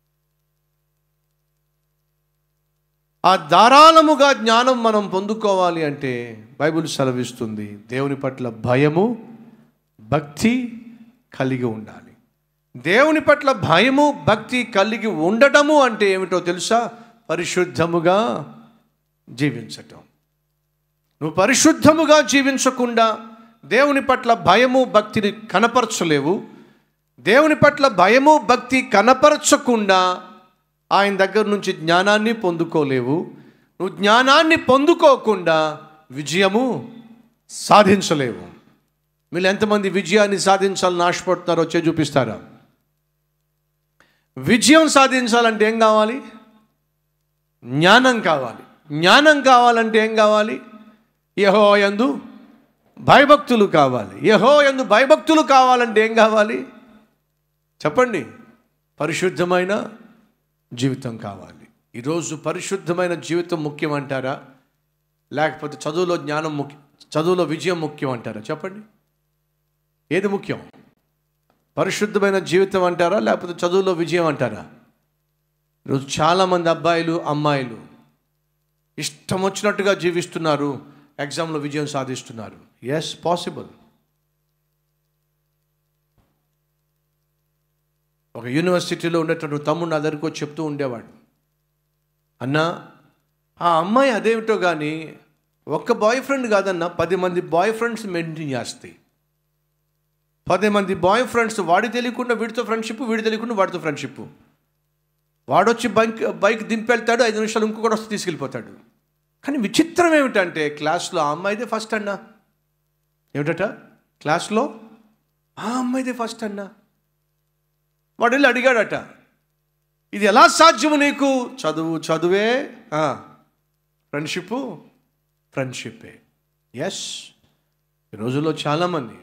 ఆ ధారాళముగా జ్ఞానం మనం పొందుకోవాలి అంటే బైబిల్ సెలవిస్తుంది, దేవుని పట్ల భయము భక్తి కలిగి ఉండాలి. దేవుని పట్ల భయము భక్తి కలిగి ఉండటము అంటే ఏమిటో తెలుసా? పరిశుద్ధముగా జీవించటం. నువ్వు పరిశుద్ధముగా జీవించకుండా దేవుని పట్ల భయము భక్తిని కనపరచలేవు. దేవుని పట్ల భయము భక్తి కనపరచకుండా ఆయన దగ్గర నుంచి జ్ఞానాన్ని పొందుకోలేవు. నువ్వు జ్ఞానాన్ని పొందుకోకుండా విజయము సాధించలేవు. మీరు ఎంతమంది విజయాన్ని సాధించాలని ఆశపడుతున్నారో వచ్చే చూపిస్తారా? విజయం సాధించాలంటే ఏం కావాలి? జ్ఞానం కావాలి. జ్ఞానం కావాలంటే ఏం కావాలి? యెహోవా యందు భయభక్తులు కావాలి. యెహోవా యందు భయభక్తులు కావాలంటే ఏం కావాలి చెప్పండి? పరిశుద్ధమైన జీవితం కావాలి. ఈరోజు పరిశుద్ధమైన జీవితం ముఖ్యం అంటారా, లేకపోతే చదువులో జ్ఞానం ముఖ్యం, చదువులో విజయం ముఖ్యం అంటారా? చెప్పండి, ఏది ముఖ్యం? పరిశుద్ధమైన జీవితం అంటారా, లేకపోతే చదువులో విజయం అంటారా? ఈరోజు చాలామంది అబ్బాయిలు అమ్మాయిలు ఇష్టం వచ్చినట్టుగా జీవిస్తున్నారు, ఎగ్జామ్లో విజయం సాధిస్తున్నారు. Yes, possible. ఒక యూనివర్సిటీలో ఉండేటటువంటి తమ్ముడు నా దగ్గరికి వచ్చి చెప్తూ ఉండేవాడు, అన్నా ఆ అమ్మాయి అదేమిటో కానీ ఒక్క బాయ్ ఫ్రెండ్ కాదన్నా 10 మంది బాయ్ ఫ్రెండ్స్ మెయింటైన్ చేస్తాయి. 10 మంది బాయ్ ఫ్రెండ్స్, వాడి తెలియకుండా వీడితో ఫ్రెండ్షిప్, వీడి తెలియకుండా వాడితో ఫ్రెండ్షిప్. వాడొచ్చి బైక్ దింపెళ్తాడు, 5 నిమిషాలు ఇంకొకటి వస్తే తీసుకెళ్ళిపోతాడు. కానీ విచిత్రం ఏమిటంటే క్లాస్లో ఆ అమ్మాయిదే ఫస్ట్ అన్నా. ఏమిటట? క్లాస్లో ఆ అమ్మాయిదే ఫస్ట్ అన్నా. వాడు వెళ్ళి అడిగాడట, ఇది ఎలా సాధ్యము నీకు? చదువే, ఫ్రెండ్షిప్పే. ఎస్, ఈ రోజుల్లో చాలామంది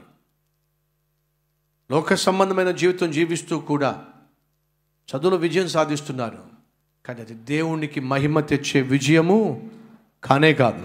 లోక సంబంధమైన జీవితం జీవిస్తూ కూడా చదువులో విజయం సాధిస్తున్నారు, కానీ అది దేవునికి మహిమ తెచ్చే విజయము కానే కాదు.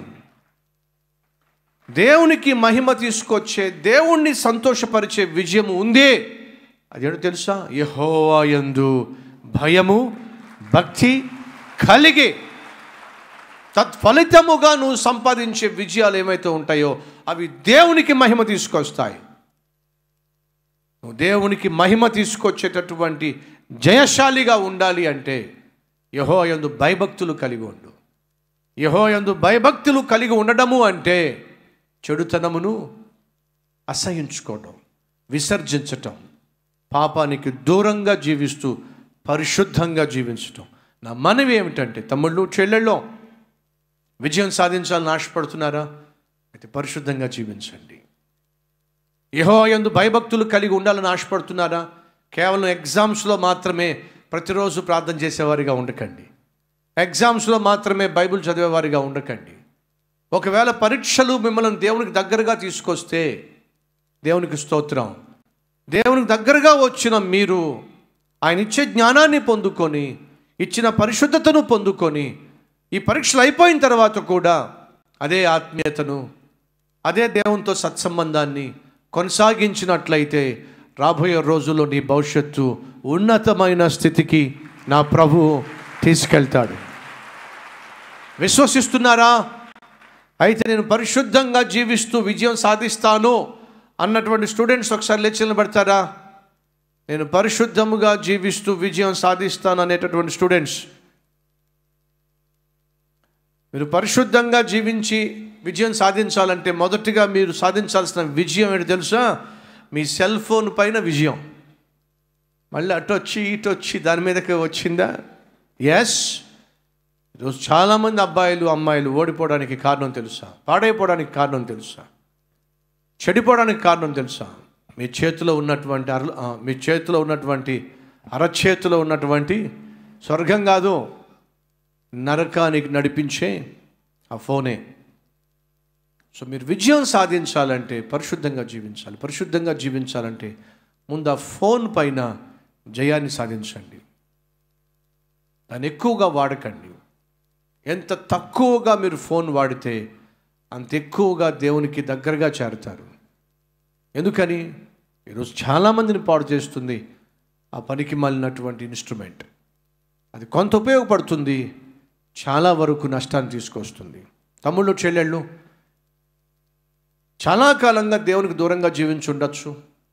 దేవునికి మహిమ తీసుకొచ్చే, దేవుణ్ణి సంతోషపరిచే విజయము ఉంది. అదేంటో తెలుసా? యెహోవా యందు భయము భక్తి కలిగి తత్ఫలితముగా నువ్వు సంపాదించే విజయాలు ఏమైతే ఉంటాయో అవి దేవునికి మహిమ తీసుకొస్తాయి. నువ్వు దేవునికి మహిమ తీసుకొచ్చేటటువంటి జయశాలిగా ఉండాలి అంటే యెహోవా యందు భయభక్తులు కలిగి ఉండు. యెహోవా యందు భయభక్తులు కలిగి ఉండడము అంటే చెడుతనమును అసహించుకోవడం, విసర్జించటం, పాపానికి దూరంగా జీవిస్తూ పరిశుద్ధంగా జీవించటం. నా మనవి ఏమిటంటే, తమ్ముళ్ళు చెల్లెళ్ళు, విజయం సాధించాలని ఆశపడుతున్నారా? అయితే పరిశుద్ధంగా జీవించండి. యెహోవా యందు భయభక్తులు కలిగి ఉండాలని ఆశపడుతున్నారా? కేవలం ఎగ్జామ్స్లో మాత్రమే ప్రతిరోజు ప్రార్థన చేసేవారిగా ఉండకండి. ఎగ్జామ్స్లో మాత్రమే బైబిల్ చదివేవారిగా ఉండకండి. ఒకవేళ పరీక్షలు మిమ్మల్ని దేవునికి దగ్గరగా తీసుకొస్తే దేవునికి స్తోత్రం. దేవునికి దగ్గరగా వచ్చిన మీరు ఆయన ఇచ్చే జ్ఞానాన్ని పొందుకొని, ఇచ్చిన పరిశుద్ధతను పొందుకొని, ఈ పరీక్షలు అయిపోయిన తర్వాత కూడా అదే ఆత్మీయతను, అదే దేవునితో సత్సంబంధాన్ని కొనసాగించినట్లయితే రాబోయే రోజుల్లో నీ భవిష్యత్తు ఉన్నతమైన స్థితికి నా ప్రభువు తీసుకెళ్తాడు. విశ్వసిస్తున్నారా? అయితే నేను పరిశుద్ధంగా జీవిస్తూ విజయం సాధిస్తాను అన్నటువంటి స్టూడెంట్స్ ఒకసారి లేచి నిలబడతారా? నేను పరిశుద్ధముగా జీవిస్తూ విజయం సాధిస్తాను అనేటటువంటి స్టూడెంట్స్, మీరు పరిశుద్ధంగా జీవించి విజయం సాధించాలంటే మొదటిగా మీరు సాధించాల్సిన విజయం ఏంటి తెలుసా? మీ సెల్ ఫోన్ పైన విజయం. మళ్ళీ అటు వచ్చి ఇటు వచ్చి దాని మీదకే వచ్చిందా? ఎస్. ఈరోజు చాలామంది అబ్బాయిలు అమ్మాయిలు ఓడిపోవడానికి కారణం తెలుసా? పాడైపోవడానికి కారణం తెలుసా? చెడిపోవడానికి కారణం తెలుసా? మీ చేతిలో ఉన్నటువంటి అరచేతిలో ఉన్నటువంటి స్వర్గం కాదు, నరకానికి నడిపించే ఆ ఫోనే. సో మీరు విజయం సాధించాలంటే పరిశుద్ధంగా జీవించాలి. పరిశుద్ధంగా జీవించాలంటే ముందు ఆ ఫోన్ పైన జయాన్ని సాధించండి. దాన్ని ఎక్కువగా వాడకండి. ఎంత తక్కువగా మీరు ఫోన్ వాడితే అంత ఎక్కువగా దేవునికి దగ్గరగా చేరుతారు. ఎందుకని? ఈరోజు చాలామందిని పాడు చేస్తుంది ఆ పనికి మాలినటువంటి ఇన్స్ట్రుమెంట్. అది కొంత ఉపయోగపడుతుంది, చాలా వరకు నష్టాన్ని తీసుకొస్తుంది. తమ్ముళ్ళు చెల్లెళ్ళు, చాలా కాలంగా దేవునికి దూరంగా జీవించి ఉండొచ్చు,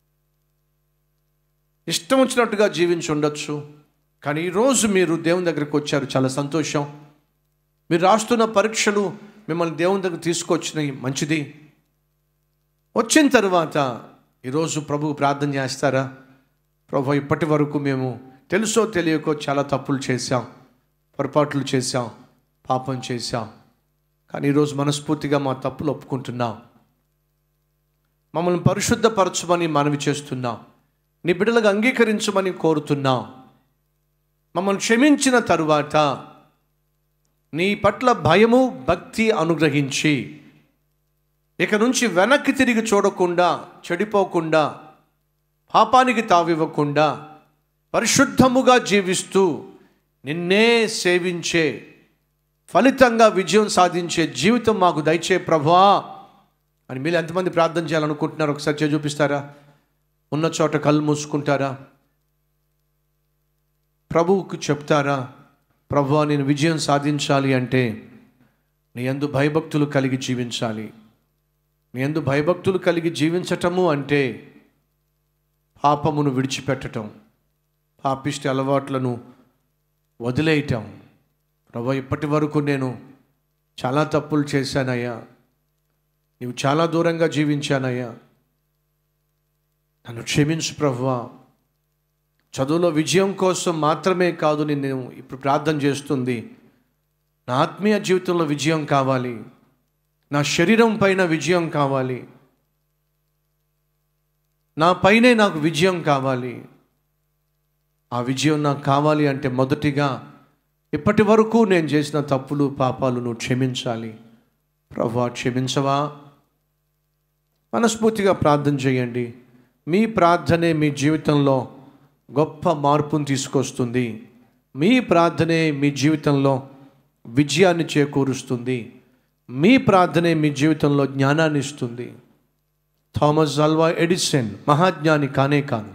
ఇష్టం వచ్చినట్టుగా జీవించి ఉండొచ్చు. కానీ ఈరోజు మీరు దేవుని దగ్గరికి వచ్చారు, చాలా సంతోషం. మీరు రాస్తున్న పరీక్షలు మిమ్మల్ని దేవుని దగ్గర తీసుకొచ్చినాయి, మంచిది. వచ్చిన తర్వాత ఈరోజు ప్రభువు ప్రార్థన చేస్తారా? ప్రభు, ఇప్పటి వరకు మేము తెలుసో తెలియకో చాలా తప్పులు చేశాం, పొరపాట్లు చేశాం, పాపం చేశాం. కానీ ఈరోజు మనస్ఫూర్తిగా మా తప్పులు ఒప్పుకుంటున్నాం, మమ్మల్ని పరిశుద్ధపరచమని మనవి చేస్తున్నాం, నీ బిడ్డలకు అంగీకరించమని కోరుతున్నాం. మమ్మల్ని క్షమించిన తరువాత నీ పట్ల భయము భక్తి అనుగ్రహించి ఇక నుంచి వెనక్కి తిరిగి చూడకుండా, చెడిపోకుండా, పాపానికి తావివ్వకుండా పరిశుద్ధముగా జీవిస్తూ నిన్నే సేవించే ఫలితంగా విజయం సాధించే జీవితం మాకు దయచే ప్రభువా అని మీరు ఎంతమంది ప్రార్థన చేయాలనుకుంటున్నారు? ఒకసారి చేయి చూపిస్తారా? ఉన్న చోట కళ్ళు మూసుకుంటారా? ప్రభువుకు చెప్తారా? ప్రభువా, నేను విజయం సాధించాలి అంటే నీ యందు భయభక్తులు కలిగి జీవించాలి. నీ యందు భయభక్తులు కలిగి జీవించటము అంటే పాపమును విడిచిపెట్టటం, పాపిష్టి అలవాట్లను వదిలేయటం. ప్రభువా, ఇప్పటి వరకు నేను చాలా తప్పులు చేశానయ్యా, నీవు చాలా దూరంగా జీవించానయ్యా, నన్ను క్షమించు ప్రభువా. చదువులో విజయం కోసం మాత్రమే కాదు నేను ఇప్పుడు ప్రార్థన చేస్తుంది, నా ఆత్మీయ జీవితంలో విజయం కావాలి, నా శరీరం పైన విజయం కావాలి, నా పైనే నాకు విజయం కావాలి. ఆ విజయం నాకు కావాలి అంటే మొదటిగా ఇప్పటి వరకు నేను చేసిన తప్పులు పాపాలు నువ్వు క్షమించాలి. ప్రభువా, క్షమించవా? మనస్ఫూర్తిగా ప్రార్థన చేయండి. మీ ప్రార్థనే మీ జీవితంలో గొప్ప మార్పును తీసుకొస్తుంది. మీ ప్రార్థనే మీ జీవితంలో విజయాన్ని చేకూరుస్తుంది. మీ ప్రార్థనే మీ జీవితంలో జ్ఞానాన్ని ఇస్తుంది. థామస్ ఆల్వా ఎడిసన్ మహాజ్ఞాని కానే కాను,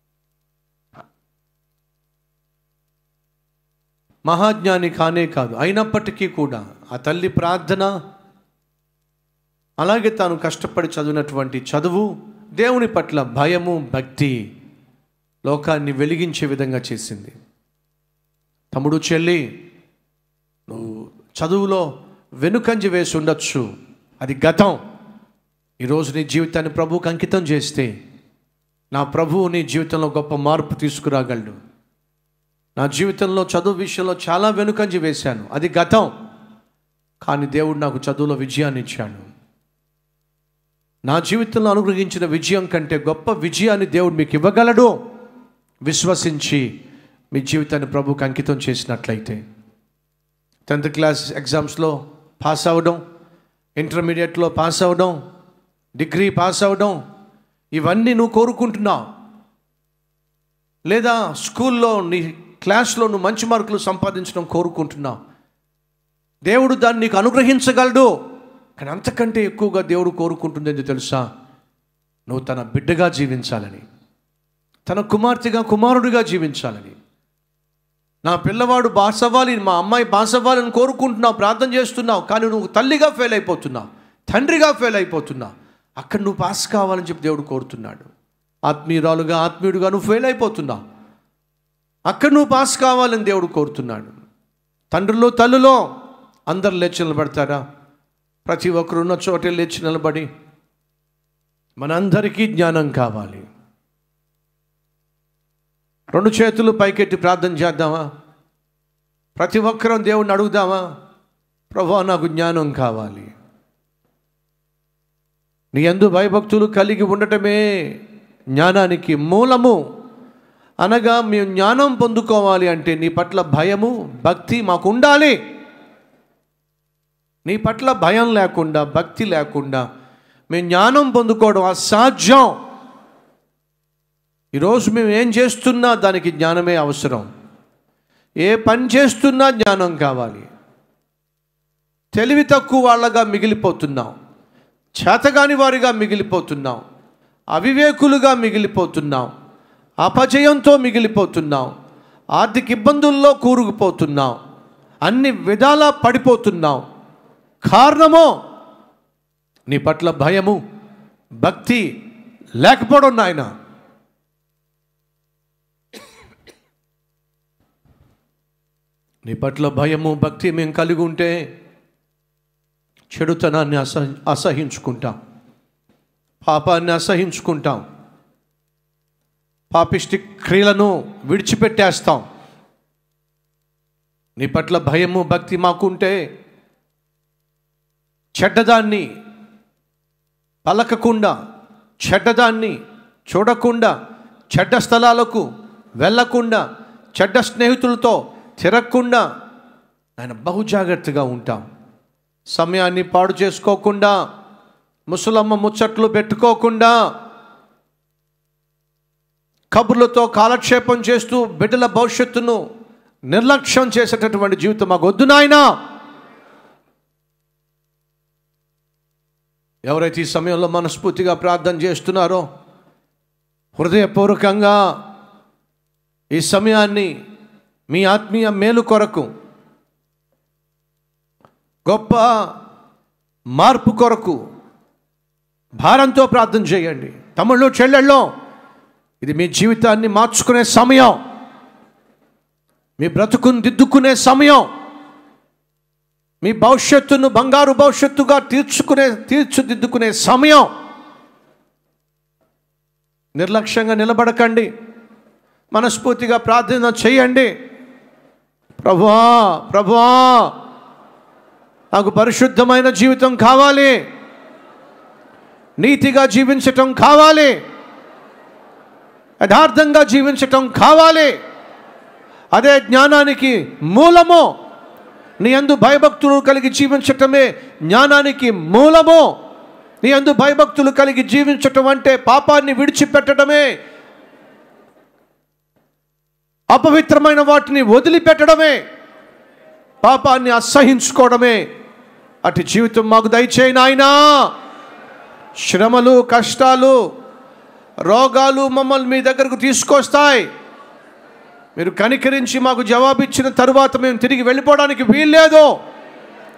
మహాజ్ఞాని కానే కాదు. అయినప్పటికీ కూడా ఆ తల్లి ప్రార్థన, అలాగే తాను కష్టపడి చదివినటువంటి చదువు, దేవుని పట్ల భయము, భక్తి లోకాన్ని వెలిగించే విధంగా చేసింది. తమ్ముడు, చెల్లి, నువ్వు చదువులో వెనుకంజ వేసి ఉండొచ్చు, అది గతం. ఈరోజు నీ జీవితాన్ని ప్రభువుకు అంకితం చేస్తే నా ప్రభువు నీ జీవితంలో గొప్ప మార్పు తీసుకురాగలడు. నా జీవితంలో చదువు విషయంలో చాలా వెనుకంజ వేశాను, అది గతం. కానీ దేవుడు నాకు చదువులో విజయాన్ని ఇచ్చాడు. నా జీవితంలో అనుగ్రహించిన విజయం కంటే గొప్ప విజయాన్ని దేవుడు మీకు ఇవ్వగలడు. విశ్వసించి మీ జీవితాన్ని ప్రభువుకు అంకితం చేసినట్లయితే 10th క్లాస్ ఎగ్జామ్స్లో పాస్ అవ్వడం, ఇంటర్మీడియట్లో పాస్ అవ్వడం, డిగ్రీ పాస్ అవ్వడం, ఇవన్నీ నువ్వు కోరుకుంటున్నావు. లేదా స్కూల్లో నీ క్లాస్లో నువ్వు మంచి మార్కులు సంపాదించడం కోరుకుంటున్నావు. దేవుడు దాన్ని నీకు అనుగ్రహించగలడు. కానీ అంతకంటే ఎక్కువగా దేవుడు కోరుకుంటుంది ఏంటో తెలుసా? నువ్వు తన బిడ్డగా జీవించాలని, తన కుమార్తెగా, కుమారుడిగా జీవించాలని. నా పిల్లవాడు పాస్ అవ్వాలి, మా అమ్మాయి పాస్ అవ్వాలని కోరుకుంటున్నావు, ప్రార్థన చేస్తున్నావు. కానీ నువ్వు తల్లిగా ఫెయిల్ అయిపోతున్నావు, తండ్రిగా ఫెయిల్ అయిపోతున్నావు. అక్కడ నువ్వు పాస్ కావాలని చెప్పి దేవుడు కోరుతున్నాడు. ఆత్మీయురాలుగా, ఆత్మీయుడిగా నువ్వు ఫెయిల్ అయిపోతున్నావు, అక్కడ నువ్వు పాస్ కావాలని దేవుడు కోరుతున్నాడు. తండ్రులు, తల్లులో అందరు లేచి నిలబడతారా? ప్రతి ఒక్కరు ఉన్న చోటే లేచి నిలబడి, మనందరికీ జ్ఞానం కావాలి. 2 చేతులు పైకెత్తి ప్రార్థన చేద్దామా? ప్రతి ఒక్కరం దేవుడిని అడుగుదామా? ప్రభువా, నాకు జ్ఞానం కావాలి. నీ యందు భయభక్తులు కలిగి ఉండటమే జ్ఞానానికి మూలము. అనగా మేము జ్ఞానం పొందుకోవాలి అంటే నీ పట్ల భయము, భక్తి మాకు ఉండాలి. నీ పట్ల భయం లేకుండా, భక్తి లేకుండా మేము జ్ఞానం పొందుకోవడం అసాధ్యం. ఈరోజు మేము ఏం చేస్తున్నా దానికి జ్ఞానమే అవసరం. ఏ పని చేస్తున్నా జ్ఞానం కావాలి. తెలివి తక్కువ వాళ్ళగా మిగిలిపోతున్నాం, చేతగాని వారిగా మిగిలిపోతున్నాం, అవివేకులుగా మిగిలిపోతున్నాం, అపజయంతో మిగిలిపోతున్నాం, ఆర్థిక ఇబ్బందుల్లో కూరుకుపోతున్నాం, అన్ని విధాలా పడిపోతున్నాం. కారణము నీ పట్ల భయము, భక్తి లేకపోవడం. నాయన, నీ పట్ల భయము, భక్తి మేము కలిగి ఉంటే చెడుతనాన్ని అసహించుకుంటాం, పాపాన్ని అసహించుకుంటాం, పాపిష్టి క్రియలను విడిచిపెట్టేస్తాం. నీ పట్ల భయము, భక్తి మాకుంటే చెడ్డదాన్ని పలకకుండా, చెడ్డదాన్ని చూడకుండా, చెడ్డ స్థలాలకు వెళ్ళకుండా, చెడ్డ స్నేహితులతో తిరగకుండా ఆయన బహు జాగ్రత్తగా ఉంటాం. సమయాన్ని పాడు చేసుకోకుండా, ముసలమ్మ ముచ్చట్లు పెట్టుకోకుండా, కబుర్లతో కాలక్షేపం చేస్తూ బిడ్డల భవిష్యత్తును నిర్లక్ష్యం చేసేటటువంటి జీవితం మాకు వద్దు నాయనా. ఎవరైతే ఈ సమయంలో మనస్ఫూర్తిగా ప్రార్థన చేస్తున్నారో, హృదయపూర్వకంగా ఈ సమయాన్ని మీ ఆత్మీయ మేలు కొరకు, గొప్ప మార్పు కొరకు భారంతో ప్రార్థన చేయండి. తమ్ముళ్ళు, చెల్లెళ్ళు, ఇది మీ జీవితాన్ని మార్చుకునే సమయం, మీ బ్రతుకును దిద్దుకునే సమయం, మీ భవిష్యత్తును బంగారు భవిష్యత్తుగా తీర్చిదిద్దుకునే సమయం. నిర్లక్ష్యంగా నిలబడకండి, మనస్ఫూర్తిగా ప్రార్థన చేయండి. ప్రభువా, ప్రభువా, నాకు పరిశుద్ధమైన జీవితం కావాలి, నీతిగా జీవించటం కావాలి, యథార్థంగా జీవించటం కావాలి. అదే జ్ఞానానికి మూలము. నీ యందు భయభక్తులు కలిగి జీవించటమే జ్ఞానానికి మూలము. నీ యందు భయభక్తులు కలిగి జీవించటం అంటే పాపాన్ని విడిచిపెట్టడమే, అపవిత్రమైన వాటిని వదిలిపెట్టడమే, పాపాన్ని అసహించుకోవడమే. అటు జీవితం మాకు దయచేయి నాయనా. శ్రమలు, కష్టాలు, రోగాలు మమ్మల్ని మీ దగ్గరకు తీసుకొస్తాయి. మీరు కనికరించి మాకు జవాబిచ్చిన తరువాత మేము తిరిగి వెళ్ళిపోవడానికి వీల్లేదు.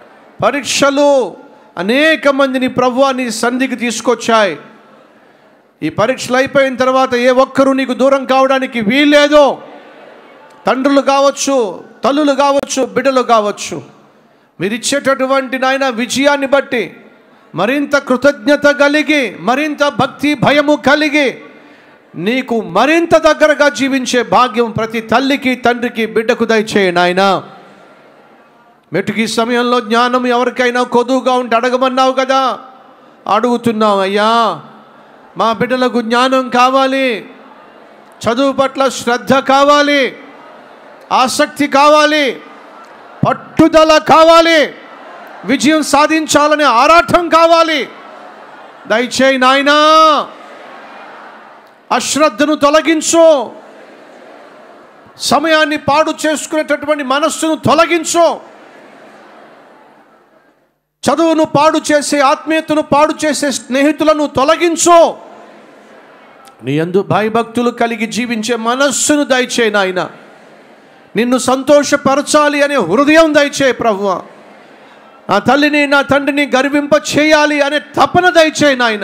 పరీక్షలు అనేక మందిని ప్రభువా నీ సన్నిధికి తీసుకొచ్చాయి. ఈ పరీక్షలు అయిపోయిన తర్వాత ఏ ఒక్కరూ నీకు దూరం కావడానికి వీల్లేదు. తండ్రులు కావచ్చు, తల్లులు కావచ్చు, బిడ్డలు కావచ్చు. మీరు ఇచ్చేటటువంటి నాయన విజయాన్ని బట్టి మరింత కృతజ్ఞత కలిగి, మరింత భక్తి భయము కలిగి నీకు మరింత దగ్గరగా జీవించే భాగ్యం ప్రతి తల్లికి, తండ్రికి, బిడ్డకు దయచేయి నాయన. మెట్టుకి సమయంలో జ్ఞానం ఎవరికైనా కొదువుగా ఉంటే అడగమన్నావు కదా, అడుగుతున్నాం అయ్యా. మా బిడ్డలకు జ్ఞానం కావాలి, చదువు పట్ల శ్రద్ధ కావాలి, ఆసక్తి కావాలి, పట్టుదల కావాలి, విజయం సాధించాలనే ఆరాటం కావాలి. దయచేయి నాయనా. అశ్రద్ధను తొలగించు, సమయాన్ని పాడు చేసుకునేటటువంటి మనస్సును తొలగించు, చదువును పాడు చేసే, ఆత్మీయతను పాడు చేసే స్నేహితులను తొలగించు. నీ యందు భయభక్తులు కలిగి జీవించే మనస్సును దయచేయి నాయన. నిన్ను సంతోషపరచాలి అనే హృదయం దయచేయి ప్రభువా. నా తల్లిని, నా తండ్రిని గర్వింప చేయాలి అనే తపన దయచేయి నాయన.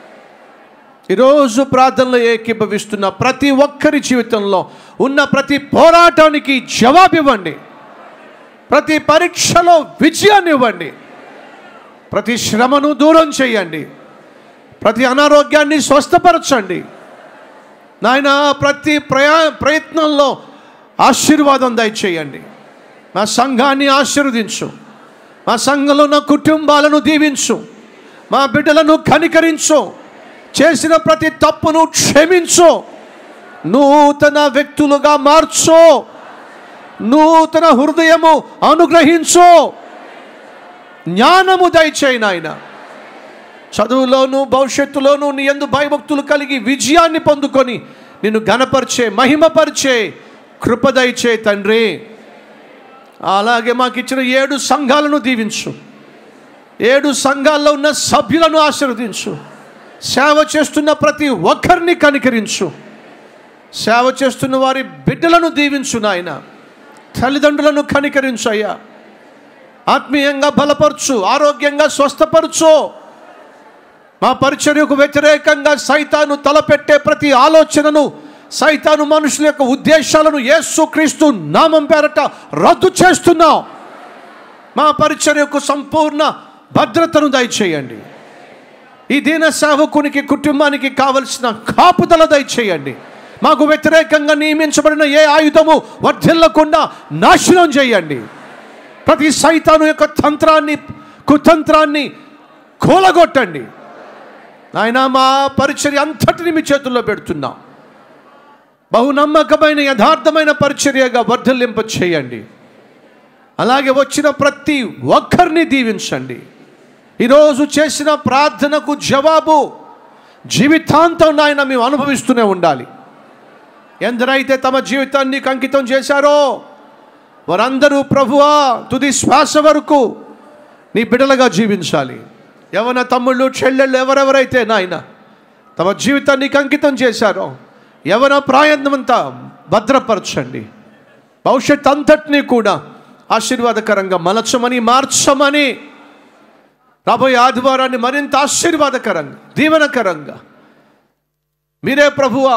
ఈరోజు ప్రార్థనలో ఏకీభవిస్తున్న ప్రతి ఒక్కరి జీవితంలో ఉన్న ప్రతి పోరాటానికి జవాబివ్వండి. ప్రతి పరీక్షలో విజయాన్ని ఇవ్వండి. ప్రతి శ్రమను దూరం చేయండి. ప్రతి అనారోగ్యాన్ని స్వస్థపరచండి నాయన. ప్రతి ప్రయత్నంలో ఆశీర్వాదం దయచేయండి. మా సంఘాన్ని ఆశీర్వదించు. మా సంఘంలో ఉన్న కుటుంబాలను దీవించు. మా బిడ్డలను కనికరించు. చేసిన ప్రతి తప్పును క్షమించు. నూతన వ్యక్తులుగా మార్చు. నూతన హృదయము అనుగ్రహించు. జ్ఞానము దయచేయి నాయన. చదువులోను భవిష్యత్తులోను నీ యందు భయభక్తులు కలిగి విజయాన్ని పొందుకొని నిన్ను ఘనపరిచే, మహిమపరిచే కృప దయచేయి తండ్రి. అలాగే మాకు ఇచ్చిన 7 సంఘాలను దీవించు. 7 సంఘాల్లో ఉన్న సభ్యులను ఆశీర్వదించు. సేవ చేస్తున్న ప్రతి ఒక్కరిని కనికరించు. సేవ చేస్తున్న వారి బిడ్డలను దీవించు నాయన. తల్లిదండ్రులను కనికరించు అయ్యా. ఆత్మీయంగా బలపరచు, ఆరోగ్యంగా స్వస్థపరచు. మా పరిచర్యకు వ్యతిరేకంగా సైతాను తలపెట్టే ప్రతి ఆలోచనను, సైతాను మనుషుల యొక్క ఉద్దేశాలను యేసుక్రీస్తు నామం పేరట రద్దు చేస్తున్నాం. మా పరిచర్యకు సంపూర్ణ భద్రతను దయచేయండి. ఈ దీన సేవకునికి, కుటుంబానికి కావలసిన కాపుదల దయచేయండి. మాకు వ్యతిరేకంగా నియమించబడిన ఏ ఆయుధము వర్ధిల్లకుండా నాశనం చేయండి. ప్రతి సైతాను యొక్క తంత్రాన్ని, కుతంత్రాన్ని కూలగొట్టండి నాయన. మా పరిచర్య అంతటిని మీ చేతుల్లో పెడుతున్నాం. బహునమ్మకమైన యథార్థమైన పరిచర్యగా వర్ధిల్లింప చేయండి. అలాగే వచ్చిన ప్రతి ఒక్కరిని దీవించండి. ఈరోజు చేసిన ప్రార్థనకు జవాబు జీవితాంతం నాయన మేము అనుభవిస్తూనే ఉండాలి. ఎందరైతే తమ జీవితాన్ని అంకితం చేశారో వారందరూ ప్రభువా తుది శ్వాస వరకు నీ బిడ్డలుగా జీవించాలి. యవన తమ్ముళ్ళు, చెల్లెళ్ళు ఎవరెవరైతే నాయన తమ జీవితాన్ని అంకితం చేశారో యవన ప్రాయంతమంతా భద్రపరచండి. భవిష్యత్ అంతటినీ కూడా ఆశీర్వాదకరంగా మలచమని, మార్చమని, రాబోయే ఆదివారాన్ని మరింత ఆశీర్వాదకరంగా, దీవెనకరంగా మీరే ప్రభువా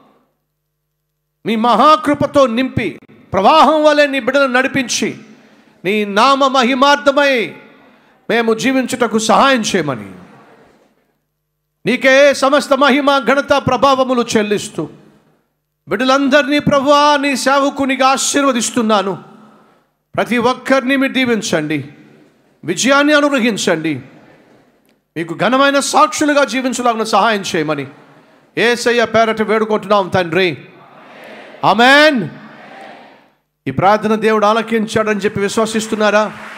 మీ మహాకృపతో నింపి ప్రవాహం వలె నీ బిడ్డలను నడిపించి నీ నామ మహిమార్థమై మేము జీవించుటకు సహాయం చేయమని, నీకే సమస్త మహిమ, ఘనత, ప్రభావములు చెల్లిస్తూ బిడ్డలందరినీ ప్రభువా నీ సేవకునిగా ఆశీర్వదిస్తున్నాను. ప్రతి ఒక్కరిని మీరు దీవించండి, విజయాన్ని అనుగ్రహించండి. మీకు ఘనమైన సాక్షులుగా జీవించలాగిన సహాయం చేయమని యేసయ్య పేరట వేడుకుంటున్నాం తండ్రి. ఆమేన్. ఈ ప్రార్థన దేవుడు ఆలకించాడని చెప్పి విశ్వసిస్తున్నారా?